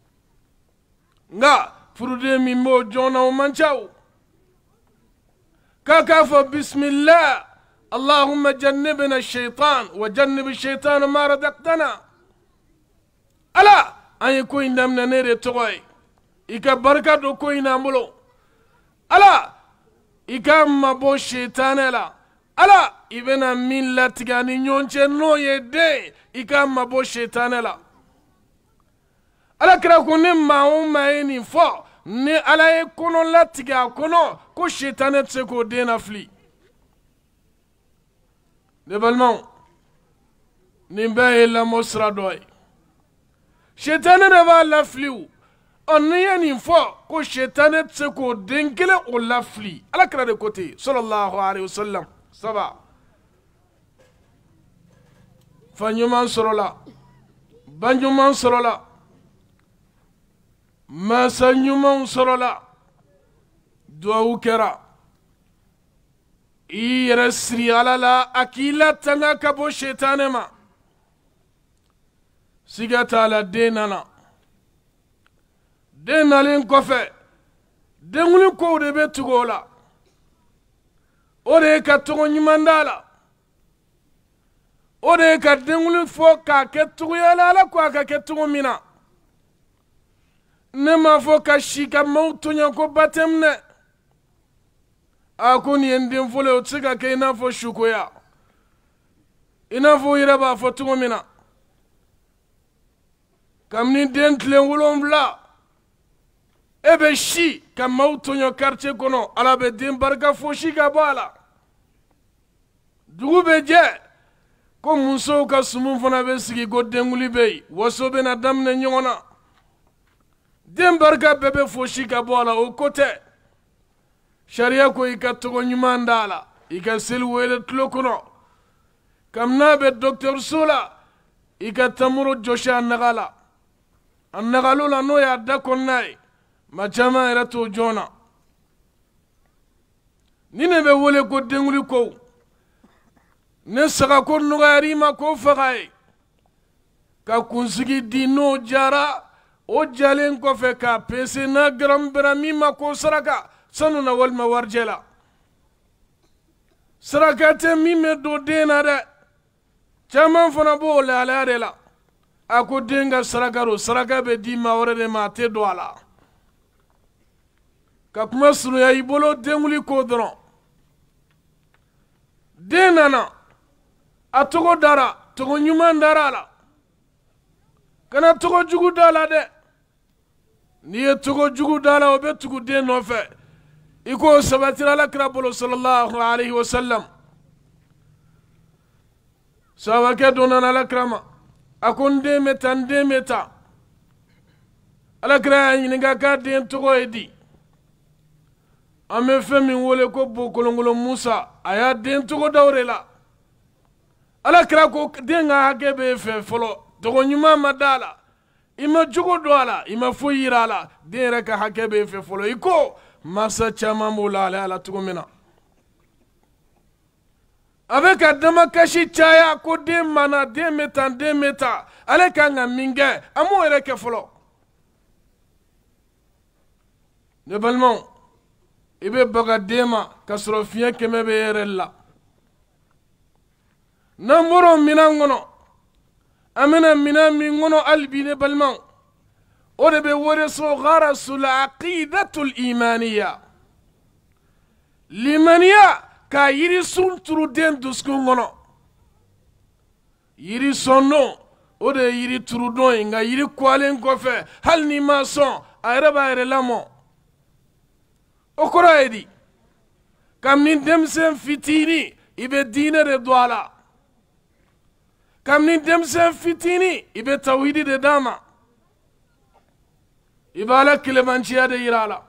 nka furuden min b'o jɔnna o man ca o k'a k'a fɔ bismillah allahumma jannibna shaitan wa jannibi shaitan ma razaqtana ala an ye ko in daminɛ ne de tɔgɔ ye i ka barika don ko in n'an bolo ala i ka mabɔ shaitanɛ la ala i bɛna min latigɛ ani ɲɔgɔn cɛ n'o ye den i ka mabɔ shaitanɛ la alakira ko ni maa o maa ye nin fɔ ni ala ye kɔnɔ latigɛ a kɔnɔ ko shaitanɛ tɛ se k'o den lafili ne balimaw nin bɛɛ ye lamɔ sira dɔ ye shaitanɛ de b'a lafili o ɔ n'i ye nin fɔ ko shaitanɛ tɛ se k'o den kelen o lafili alakira de ko ten sallallahu alaihi wasallam saba fa ɲuman sɔrɔla ba ɲuman sɔrɔla masa ɲumanw sɔrɔla duwawu kɛra i yɛrɛ siri ala la a k'i latanga ka bɔ shaitanɛ ma siga t'a la den nana den nalen kɔfɛ denwuli kow de bɛ tugu o la o de ye ka tɔgɔ ɲuman d'a la o de ye ka denwuli fɔ k'a kɛ cogoya la ala ko a ka kɛ cogo min na ne m'a fɔ ka si ka maaw tɔɲɔ ko baptême dɛ a ko nin ye n den fɔlɔ ye o tɛ se ka kɛ i n'a fɔ sukoya i n'a fɔ u yɛrɛ b'a fɔ cogo min na kabini den tile wolonwula e bɛ si ka maaw tɔɲɔ quartier kɔnɔ ala bɛ den barika fosi ka bɔ a la dugu bɛ jɛ ko musow ka sumu fana bɛ sigi ko denwuli bɛ yen waso bɛ na daminɛ ɲɔgɔn na den barika bɛɛ bɛ fosi ka bɔ a la o ko tɛ sariya ko i ka tɔgɔ ɲuman d'a la i ka seli wele tulo kɔnɔ kabini n'a bɛ dɔgɔtɔrɔso la i ka tamuro jɔsi a naga la a nagalo la n'o y'a da kɔnɔna ye maa caman yɛrɛ t'o joona ni ne bɛ wele ko denwuli kow ne sagako nɔgɔyara i ma k'o faga ye ka kunsigi di n'o jara o jalen kɔfɛ k'a pese n'a garam bɛra min ma ko saraka sanu na walima warijɛ la saraka tɛ min bɛ don den na dɛ caman fana b'o lahalaya de la a ko den ka saraka don saraka bɛ di maa wɛrɛ de ma a tɛ don a la ka kuma surunya i bolo denwuli ko dɔrɔn den nana a tɔgɔ dara tɔgɔ ɲuman dara a la kana tɔgɔ jugu da la dɛ n'i ye tɔgɔ jugu da la o bɛ tugu den nɔfɛ i ko sabatira alakira bolo sallallahu alaihi wa sallam sahabakɛ dɔ nana alakira ma a ko n den bɛ ta n den bɛ ta alakira y'a ɲininka k'a den tɔgɔ ye di an bɛ fɛn min wele ko bokolonkolon musa a y'a den tɔgɔ da o de la alakira ko den ka hakɛ b'e fɛ fɔlɔ tɔgɔ ɲuman ma da a la i ma jogo don a la i ma foyi yira a la den yɛrɛ ka hakɛ b'e fɛ fɔlɔ i ko masa caman b'o la ale ala cogo min na a bɛ ka damakasi caya ko den mana den bɛ tan den bɛ ta ale kan ka min kɛ an m'o yɛrɛ kɛ fɔlɔ ne balimaw i bɛ baga den ma ka sɔrɔ fiɲɛ kɛmɛ bɛ yɛrɛ la n'an bɔra o minan kɔnɔ an bɛna minan min kɔnɔ hali bi ne balimaw o de bɛ wele so gharasul aqidatul imaniya limaniya ka yiri sun turu den dusukun kɔnɔ yiri sɔndon o de ye yiri turudon ye nka yiri kuwalen kɔfɛ hali n'i ma sɔn a yɛrɛ b'a yɛrɛ lamɔ o kɔrɔ ye di kabini denmisɛn fitinin i bɛ diinɛ de don a la kabini denmisɛn fitinin i bɛ tawhidi de d'a ma i bɛ ala kelebanciya de yira a la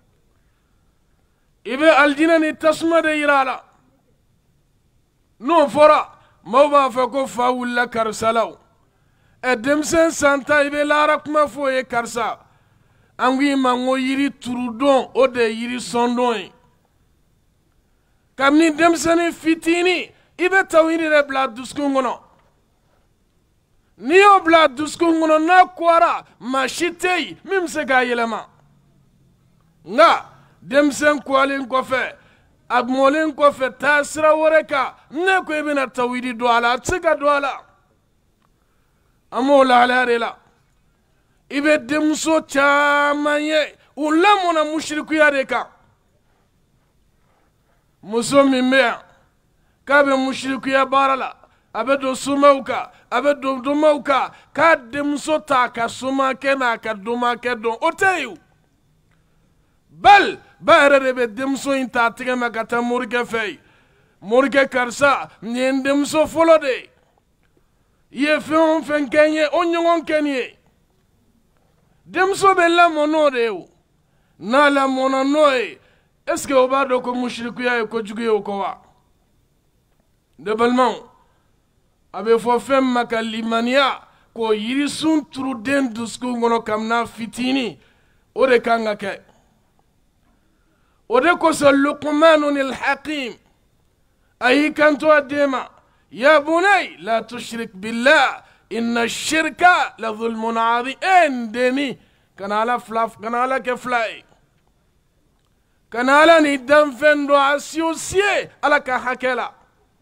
i bɛ alijinɛ ni tasuma de yira a la n'o fɔra maaw b'a fɔ ko fa wulila karisa la o ɛ denmisɛn san tan i bɛ lahara kuma fɔ o ye karisa an ko i ma ko yiri turudon o de ye yiri sɔndon ye kabini denmisɛnnin fitinin i bɛ tawhidi de bila dusukun kɔnɔ n'i y'o bila dusukun kɔnɔ n'a kɔra maa si tɛ yen min bɛ se k'a yɛlɛma nka denmisɛn kɔlen kɔfɛ a mɔlen kɔfɛ taa sira wɛrɛ kan ne ko i bɛna tawhidi don a la a tɛ se ka don a la an b'o lahalaya de la i bɛ denmuso caman ye u lamɔna musirikuya de kan muso min bɛ yan k'a bɛ musirikuya baara la a bɛ don sumaw kan a bɛ don dumaw kan k'a denmuso ta a ka sumakɛ n'a ka dumakɛ dɔn o tɛ yen bali ba yɛrɛ de bɛ denmuso in ta a tɛgɛ ma ka taa morikɛ fɛ yen morikɛ karisa nin ye n denmuso fɔlɔ de ye i ye fɛn o fɛn kɛ n ye o ɲɔgɔn kɛ nin ye denmuso bɛ lamɔ n'o de ye o n'a lamɔna n'o ye est ce que o b'a dɔn ko musirikuya ye kojugu ye o kɔ wa ne balimaw a bɛ fɔ fɛn ma ka limaniya k'o yirisun turu den dusukun kɔnɔ kabini fitinin o de kan ka kɛ o de kosɔn luqmanu nil hakim a y'i kanto a den ma ya bunay la tushrik billah inna shirka la zulmun adi e n deni kana ala fila kana ala kɛ fila ye kana ala ni danfɛn dɔ associé ala ka hakɛ la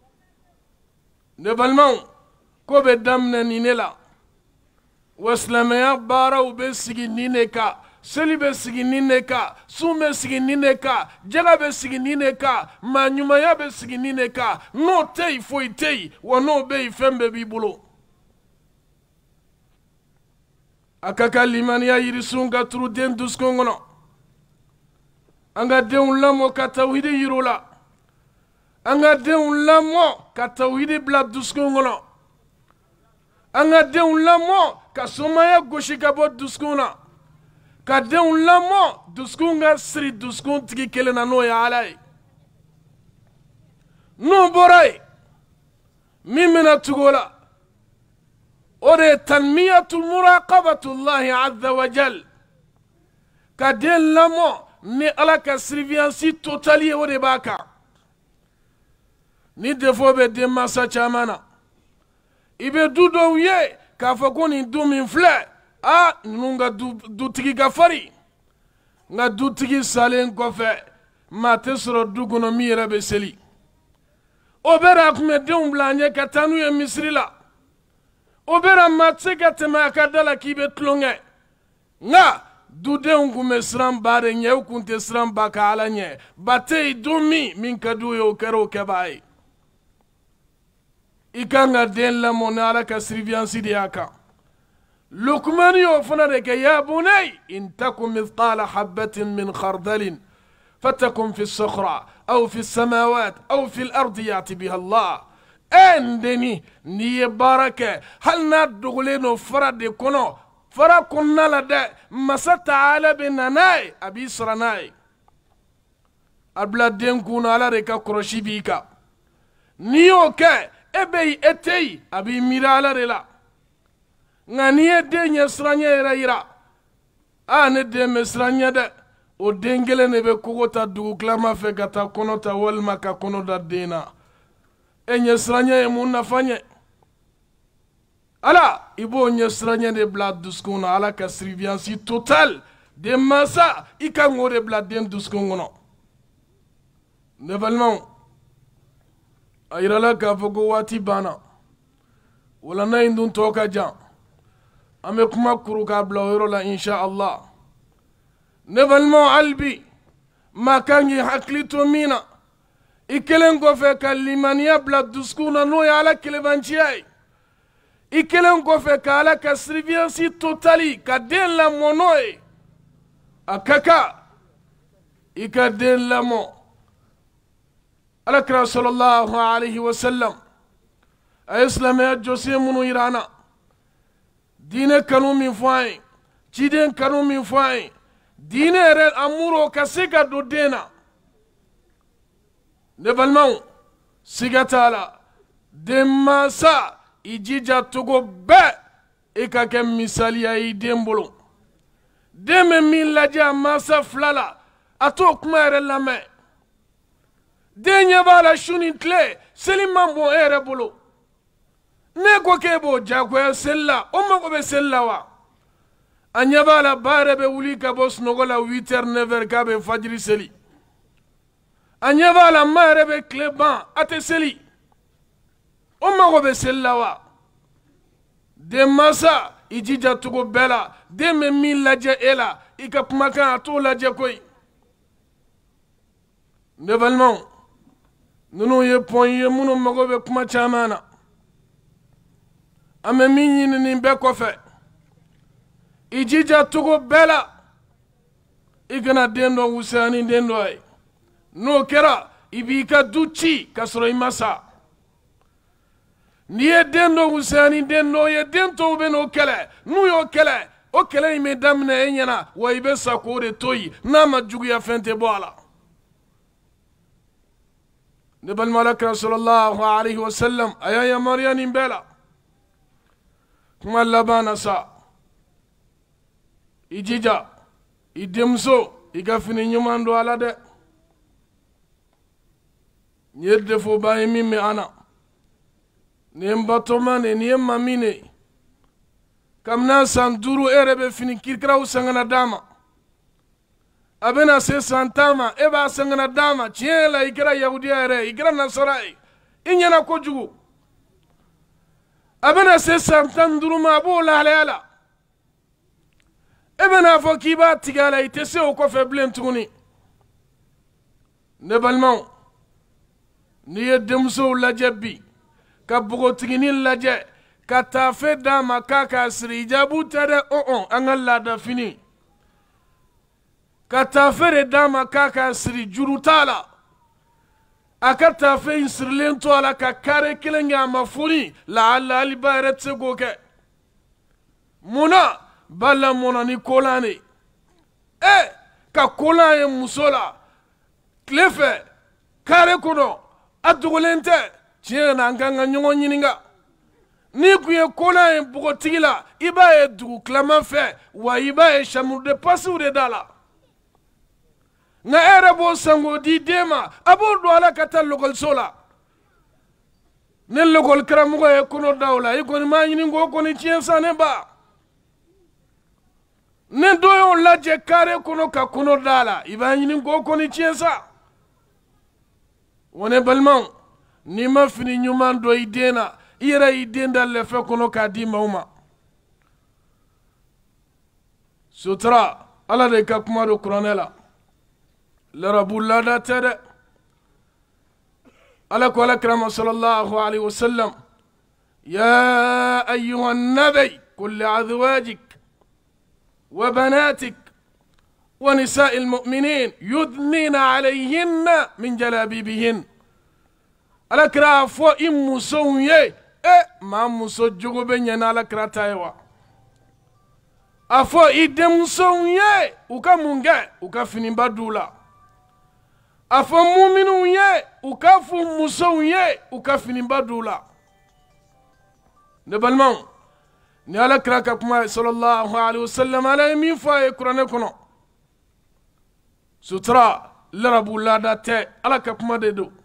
ne balimaw ko bɛ daminɛ nin de la wa silamɛya baaraw bɛ sigi nin de kan seli bɛ sigi nin de kan sun bɛ sigi nin de kan jɛgɛ bɛ sigi nin de kan maaɲumanya bɛ sigi nin de kan n'o tɛ yen foyi tɛ yen wa n'o bɛ yen fɛn bɛɛ b'i bolo a ka kan limaniya yirisun ka turu den dusukun kɔnɔ an ka denw lamɔ ka tawhidi yir'u la an ka denw lamɔ ka tawhidi bila dusukun kɔnɔ an ka denw lamɔ ka somaya gosi ka bɔ dusukun na ka denw lamɔ dusukun ka siri dusukun tigi kelen na n'o ye ala ye n'o bɔra yen min bɛna tugu o la o de ye tanmiyatu muraqabatullahi azza wa jal ka den lamɔ ni ala ka surveillance totale ye o de b'a kan ni defo bɛ den mansa caman na i bɛ du dɔw ye k'a fɔ ko nin du min filɛ a ninnu ka dutigi ka fari nka dutigi salen kɔfɛ maa tɛ sɔrɔ du kɔnɔ min yɛrɛ bɛ seli o bɛɛ a tun bɛ denw bila a ɲɛ ka taa n'u ye misiri la o bɛɛ maa tɛ se ka tɛmɛ a ka da la k'i bɛ tulonkɛ nka dudenw tun bɛ siran ba de ɲɛ u tun tɛ siran ba ka ala ɲɛ ba tɛ yen don min min ka d'u ye o kɛra o kɛbaa ye i kan ka den lamɔ ni ala ka siriviyansi de y'a kan lukumani y'o fana de kɛ ya bunay in takum mithqala habatin min khardalin fatakun fi sakhra aw fi samawat aw fi al-ardi yati biha Allah e ndeni n'i ye baara kɛ hali n'a dogolen no fara de kɔnɔ fara kɔnɔna la dɛ masa taala bɛ na n'a ye a b'i sara n'a ye a bila den kun na ala de ka kɔlɔsi b'i kan n'i y'o kɛ e bɛ yen e tɛ yen a b'i miiri ala de la nka n'i ye den ɲɛ siranɲɛ yɛrɛ yira a ne den bɛ siranɲɛ dɛ o den kelen de bɛ kogo ta dugu tilama fɛ ka taa kɔnɔ ta walima ka kɔnɔ da den na e ɲɛ siranɲɛ ye mun nafa ɲɛ ala i b'o ɲɛ siranɲɛ de bila dusukun na ala ka siriviyansi total den mansa i kan k'o de bila den dusukun kɔnɔ ne balimaw a yirala k'a fɔ ko waati banna wala na in dun tɔ ka jan an bɛ kuma kuru k'a bila o yɔrɔ la insha Allah ne balimaw hali bi maa kan k'i hakili to min na i kelen kɔfɛ ka limaniya bila dusukun na n'o ye ala kelebanciya ye i kelen kɔfɛ ka ala ka siriviyansi totali ka den lamɔ n'o ye a ka kan i ka den lamɔ alakira sallallahu alaihi wa sallam a ye silamɛya jɔsen minnu yira an na diinɛ kanu min fɔ an ye ciden kanu min fɔ an ye diinɛ yɛrɛ amuro ka se ka don den na ne balimaw siga t'a la den mansa i jija cogo bɛɛ i ka kɛ misaliya i den bolo den bɛ min lajɛ a mansa fila la a t'o kuma yɛrɛ lamɛn den ɲɛ b'a la su ni tile seli man bon e yɛrɛ bolo ne ko k'e b'o diyagoya seli la o mago bɛ seli la wa a ɲɛ b'a la ba yɛrɛ bɛ wuli ka bɔ sunɔgɔ la huit heures neuf heures k'a bɛ fajiri seli a ɲɛ b'a la ma yɛrɛ bɛ tile ban a tɛ seli o mago bɛ seli la wa den mansa i jija cogo bɛɛ la den bɛ min lajɛ e la i ka kumakan a t'o lajɛ koyi ne balimaw ninnu ye pɔn ye minnu mago bɛ kuma caman na an bɛ min ɲini nin bɛɛ kɔfɛ i jija cogo bɛɛ la i kana den dɔ wusaya ni den dɔ ye n'o kɛra i b'i ka du ci ka sɔrɔ i ma sa n'i ye den dɔ wusaya ni den dɔ ye den tɔw bɛ n'o kɛlɛ n'u y'o kɛlɛ o kɛlɛ in bɛ daminɛ e ɲɛna wa i bɛ sa k'o de to yen n'a ma juguya fɛn tɛ bɔ a la ne balima alakira sallallahu alaihi wa sallam a y'a yamaruya nin bɛɛ la kuma laban na sa i jija i denmuso i ka fini ɲuman don a la dɛ nin ye defoba ye min bɛ an na nin ye n batoma de nin ye n mami de kabini san duuru e yɛrɛ bɛ fini kirikiraw san ka na d'a ma a bɛna se san tan ma e b'a san ka na d'a ma tiɲɛ yɛrɛ la i kɛra yahudiya yɛrɛ i kɛra nasara ye i ɲɛna kojugu a bɛna se san tan ni duuru ma a b'o lahalaya la e bɛna fɔ k'i b'a tigɛ a la i tɛ se o kɔfɛ bilen tuguni ne balimaw n'i ye denmusow lajɛ bi ka bogotigini lajɛ ka taafe d'a ma k'a k'a siri ijabu tɛ dɛ ɔn an ka laada fini ka taafe de d'a ma k'a k'a siri juru t'a la a ka taafe in sirilen to a la ka kare kelen kɛ a ma foni lahala hali ba yɛrɛ tɛ se k'o kɛ munna ba lamɔna ni kolan de e ka kolan ye muso la tile fɛ kare kɔnɔ a dogolen tɛ tiɲɛ na an kan ka ɲɔgɔn ɲininka n'i kun ye kolan ye bogotigi la i b'a ye dugu tilama fɛ wa i b'a ye chambre de passe de da la nka e yɛrɛ b'o san k'o di den ma a b'o don a la ka taa lɔkɔliso la ni lɔkɔli karamɔgɔ ye kɔnɔ da o la i kɔni m'a ɲini k'o kɔni tiɲɛ san ne ba ne dɔ y'o lajɛ kare kɔnɔ ka kɔnɔ da la i b'a ɲini k'o kɔni tiɲɛ sa wa ne balimaw n'i ma fini ɲuman don i den na i yɛrɛ y'i den da lɛfɛ kɔnɔ k'a di maaw ma sutura ala de ka kuma do kuranɛ la larabu laada tɛ dɛ ala ko alakira ma sallallahu alaihi wasallam ya ayyuha nabi qul li azwajik wa banatik wa nisa'il mu'minin yudnina alayhinna min jalabibihin alakira fo i musow ye e maa muso jogo bɛ ɲɛ ni alakira ta ye wa a fɔ i denmusow ye u ka mun kɛ u ka finiba d'u la a fɔ muminunw ye u ka fɔ musow ye u ka finiba d'u la ne balimaw ni alakira ka kuma ye sallallahu alaihi wasallam ala ye min fɔ a ye kuranɛ kɔnɔ sutura larabu laada tɛ ala ka kuma de don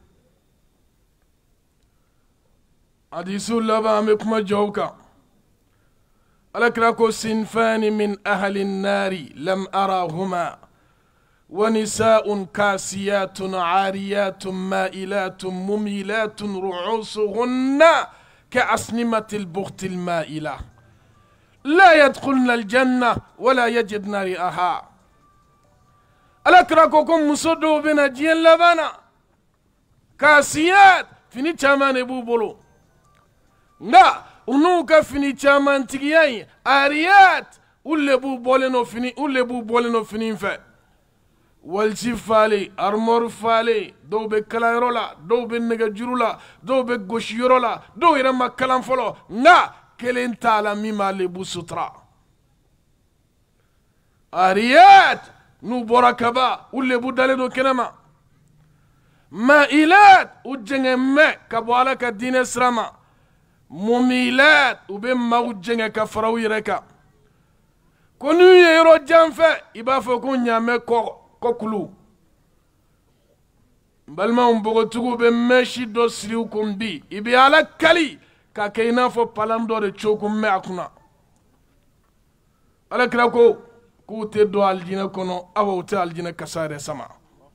hadisiw laban an bɛ kuma jɔw kan alakira ko sinfani min ahli nari lam arahuma wa nisa'un kasiyatun ariyatun ma'ilatun mumilatun ru'usuhunna كأسنمة البخت المائلة لا يدخلن الجنة ولا يجدن ريحها ألكركم مسدو بنا جين لبنا كاسيات فيني تامان ابو بولو لا ونوكا فيني تامان تيجي آريات ولا بو بولينو فيني ولا بو بولينو فيني فا walsi fale armor fale dɔw bɛ kalanyɔrɔ la dɔw bɛ nɛgɛjuru la dɔw bɛ gosiyɔrɔ la dɔw yɛrɛ ma kalan fɔlɔ nka kelen t'a la min b'a lebu sutura ariyat n'u bɔra kaba u lebu dalen don kɛnɛ ma ma'ilat u jɛngɛnmɛ ka bɔ ala ka diinɛ sira ma mumilat u bɛ maaw jɛngɛ ka fara u yɛrɛ kan ko n'u ye yɔrɔ jan fɛ i b'a fɔ ko ɲaamɛ kɔ kokulu balimaw npogotigiw bɛ mɛsi dɔ siri u kun bi i bɛ ala kali k'a kɛ i n'a fɔ palan dɔ de cogo mɛ a kunna alakira ko k'u tɛ don alijinɛ kɔnɔ aw u tɛ alijinɛ kasa yɛrɛ sama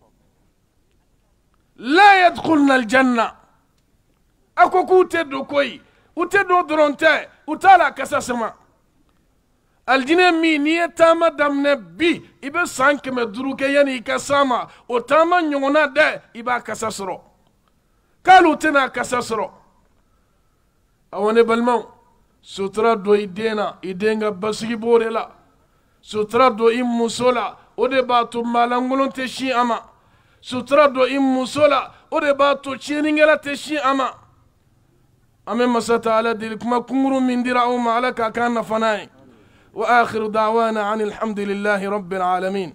la yadkhulna aljanna a ko k'u tɛ don koyi u tɛ don dɔrɔn tɛ u t'a la kasa sama aljinɛ min n'i ye taama daminɛ bi i bɛ san kɛmɛ duuru kɛ yanni i ka s'a ma o taama ɲɔgɔnna dɛ i b'a kasa sɔrɔ k'ale tɛna a kasa sɔrɔ awɔ ne balimaw sutura don i den na i den ka basigi b'o de la sutura don i muso la o de b'a to maalankolon tɛ sin a ma sutura don i muso la o de b'a to tiɲɛnikɛla tɛ sin a ma an bɛ masa taala deli kuma kunkuru min dira aw ma ala k'a k'an nafa n'a ye وآخر دعوانا عن الحمد لله رب العالمين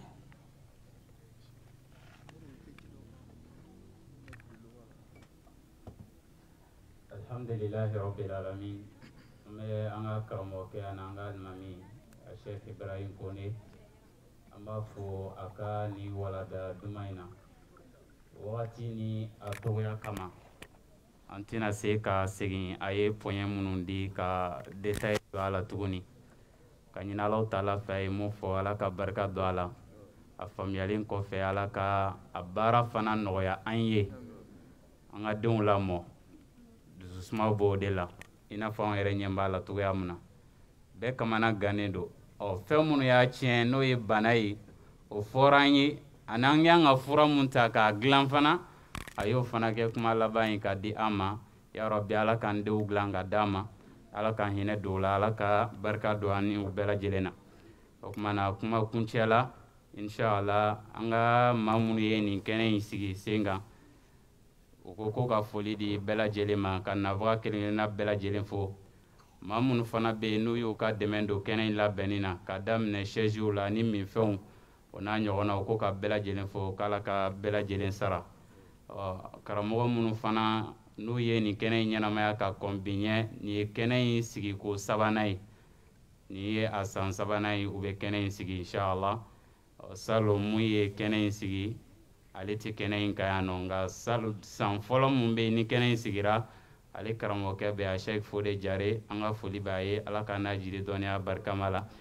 الحمد لله رب العالمين ما أنا كرموك أنا أنا المامي الشيخ إبراهيم كوني أما فو أكاني ولد دمينا واتيني أتويا كما أنتنا سيكا سيجين أيه بوين منودي كا دetail على تغني ka ɲini alaw taala fɛ a ye mun fɔ ala ka barika don a la a faamuyalen kɔfɛ ala ka a baara fana nɔgɔya an ye an ka denw lamɔ dususumaw b'o de la i n'a fɔ an yɛrɛ ɲɛ b'a la cogoya min na bɛɛ kamana gannen don ɔ fɛn minnu y'a tiɲɛ n'o ye bana ye o fɔra an ye ani an y'an ka fura mun ta k'a dilan fana a y'o fana kɛ kuma laban ye k'a di an ma yarabi ala k'an denw dilan ka d'a ma ala ka hinɛ don la ala ka barika don ani u bɛɛ lajɛlen na o kuma na kuma kuncɛ la inshallah an ka maa minnu ye nin kɛnɛ in sigi sen kan u ko ko ka foli di bɛɛ lajɛlen ma ka nafaga kelen-kelenna bɛɛ lajɛlen fo maa minnu fana bɛ yen n'u y'u ka dɛmɛ don kɛnɛ in labɛnni na ka daminɛ chaisiw la ni minfɛnw o n'a ɲɔgɔnna u ko ka bɛɛ lajɛlen fo k'ala ka bɛɛ lajɛlen sara ɔ karamɔgɔ minnu fana n'u ye nin kɛnɛ in ɲɛnamaya ka kɔn bi ɲɛ nin ye kɛnɛ in sigi ko sabanan ye nin ye a san sabanan ye u bɛ kɛnɛ in sigi inshallah salon mun ye kɛnɛ in sigi ale tɛ kɛnɛ in kan yan nɔ nka salon san fɔlɔ mun bɛ yen ni kɛnɛ in sigira ale karamɔgɔkɛ bɛ a Sheikh Fode Jare an ka foli b'a ye ala ka n'a jiri dɔnniya barikama la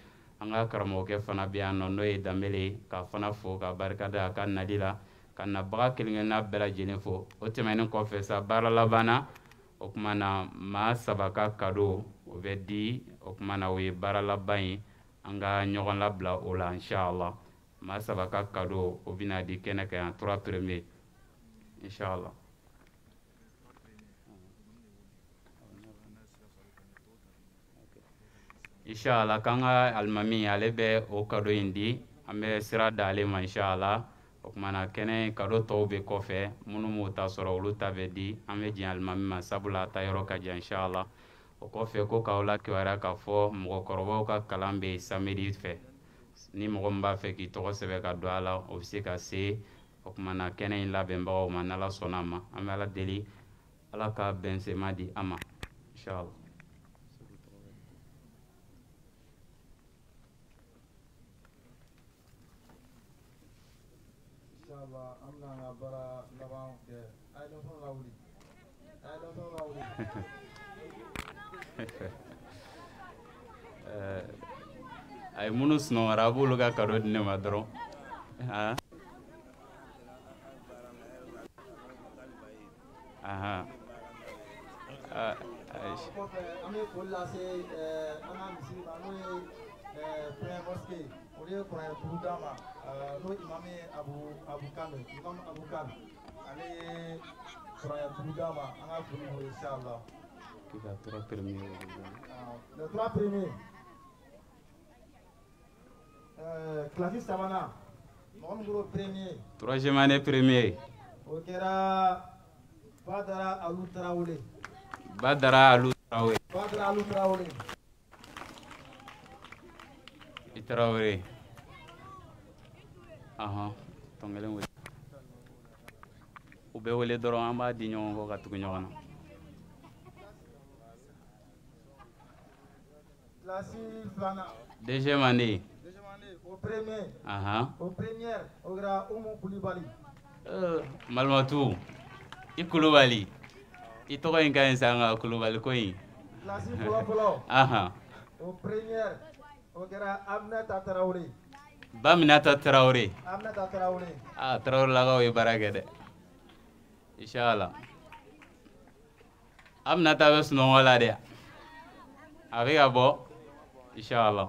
an ka karamɔgɔkɛ fana bɛ yan nɔ n'o ye Danbele k'a fana fo ka barikada a ka nali la ka nabaga kelen-kelenna bɛɛ lajɛlen fo. O tɛmɛnen kɔfɛ sa baara laban na o tuma na maa saba ka cadeau o bɛ di o tuma na o ye baara laban ye an ka ɲɔgɔn labila o la inshallah. Maa saba ka cadeau o bɛna di kɛnɛ kan yan trois premiers inshallah. Inshallah kan ka alimami ale bɛ o cadeau in di an bɛ sira da ale ma inshallah. O tuma na kɛnɛ cadeau tɔw bɛ kɔfɛ minnu m'o ta sɔrɔ olu ta bɛ di an bɛ jɛn alimami ma sabula a ta yɔrɔ ka jan inshallah. O kɔfɛ ko k'aw lakibaruya k'a fɔ mɔgɔkɔrɔbaw ka kalan bɛ samedi fɛ ni mɔgɔ min b'a fɛ k'i tɔgɔ sɛbɛn ka don a la o bɛ se ka se o tuma na kɛnɛ in labɛnbagaw ma n'Ala sɔnna a ma an bɛ Ala deli Ala ka bɛnsema di an ma inshallah. Inshallah amna bara laban ke ay do son rawli ay do son rawli eh ay munu sno arabu ka cadeau di ne ma dɔrɔn ah aha ah ami kola se ana misi anu eh premier mosquée o le ko en budama no imam abu abu kano imam abu kano ale ko en budama ana ko inshallah kita trois premiers les trois premiers euh classe savana mon gros premier troisième année premier o kera Badara Alou Traoré. Badara Alou Traoré. Badara Alou Traoré. Traoré. Aha, tongelen wele. U bɛ wele dɔrɔn an b'a di ɲɔgɔn kɔ ka tugu ɲɔgɔn na. Classe filanan. Deuxième année. Deuxième année. Au premier. Aha. Au premier, o kɛra Umu Kulibali. Euh, Malimatu. I Kulubali. I tɔgɔ in ka ɲi sa nka Kulubali ko in. Classe fɔlɔ fɔlɔ. Aha. Au premier, o kɛra Aminata Traoré. Baminata Traoré. Aminata Traoré. Ah, Traoré lakaw ye baara kɛ dɛ. Inshallah. Aminata bɛ sunɔgɔ la dɛ. A bɛ ka bɔ. Inshallah.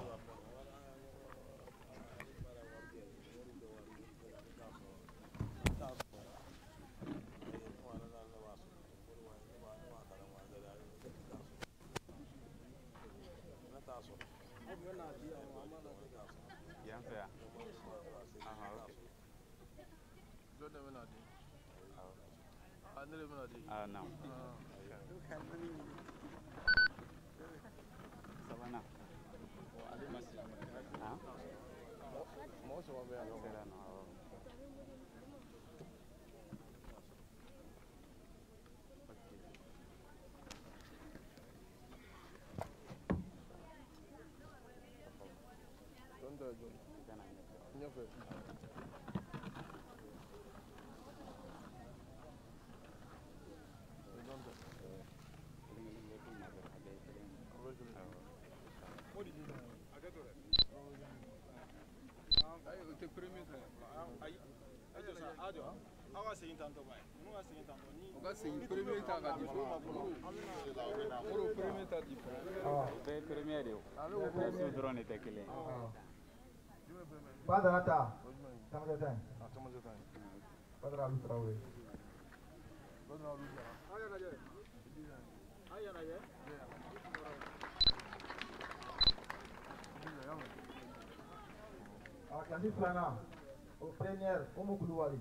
Ah, não. Savana. Ah? Badara ta. Tamazatan. Badara Alou Traoré. Badara Alou Traoré. Ayana ye. Ah, classe filanan. Au premier, Umu Kulibali.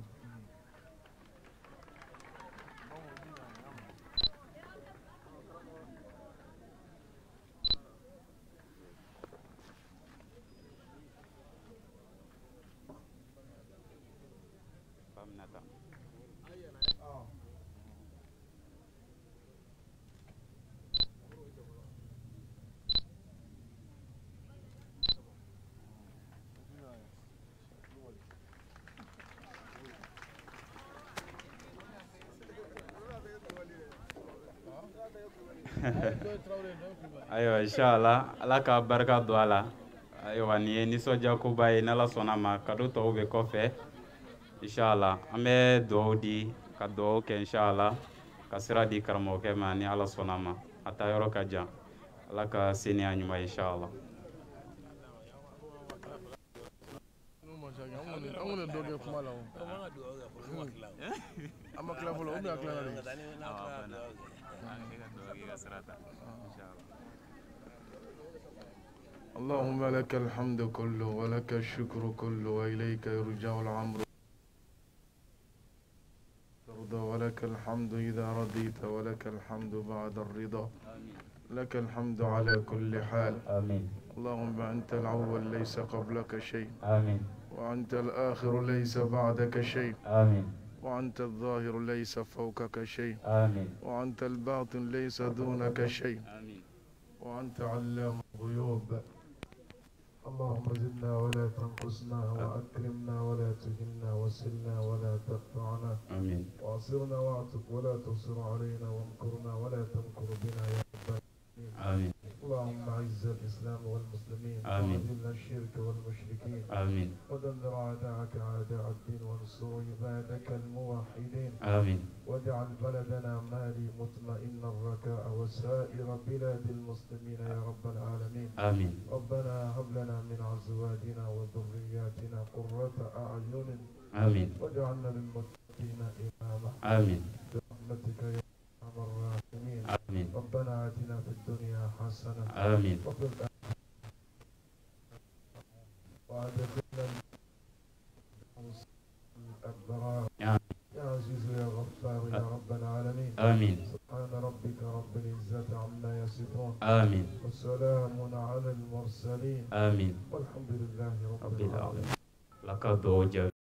Baminata. Ah. Ayiwa inshallah Ala ka barika don a la ayiwa nin ye nisɔndiyakoba ye n'ala sɔnna ma kado tɔw bɛ kɔfɛ inshallah an bɛ dugawu di ka dugawu kɛ inshallah ka sira di karamɔgɔkɛ ma ni ala sɔnna ma a taa yɔrɔ ka jan ala ka seniya ɲuman inshallah اللهم لك الحمد كله ولك الشكر كله وإليك يرجع الأمر ترضى ولك الحمد إذا رضيت ولك الحمد بعد الرضا لك الحمد على كل حال آمين اللهم أنت الأول ليس قبلك شيء آمين وأنت الآخر ليس بعدك شيء آمين وأنت الظاهر ليس فوقك شيء آمين وأنت الباطن ليس دونك شيء آمين وأنت علام الغيوب اللهم زدنا ولا تنقصنا وأكرمنا ولا تهنا وسلنا ولا تقطعنا آمين وأصرنا واعتق ولا تصر علينا وامكرنا ولا تمكر بنا يا رب العالمين آمين اللهم أعز الإسلام والمسلمين آمين. وأذل الشرك والمشركين آمين ودمر أعداءك أعداء الدين وانصر عبادك الموحدين آمين واجعل بلدنا مالي مطمئنا الركاء وسائر بلاد المسلمين يا رب العالمين آمين ربنا هب لنا من أزواجنا وذرياتنا قرة أعين آمين واجعلنا للمتقين إماما آمين برحمتك يا أرحم الراحمين آمين ربنا آتنا في الدنيا حسنة آمين وفي الآخرة وأدخلنا الأبرار آمين يا عزيز يا غفار يا رب العالمين آمين سبحان ربك رب العزة عما يصفون آمين وسلام على المرسلين آمين والحمد لله رب رب العالمين العالمين لك الدعوة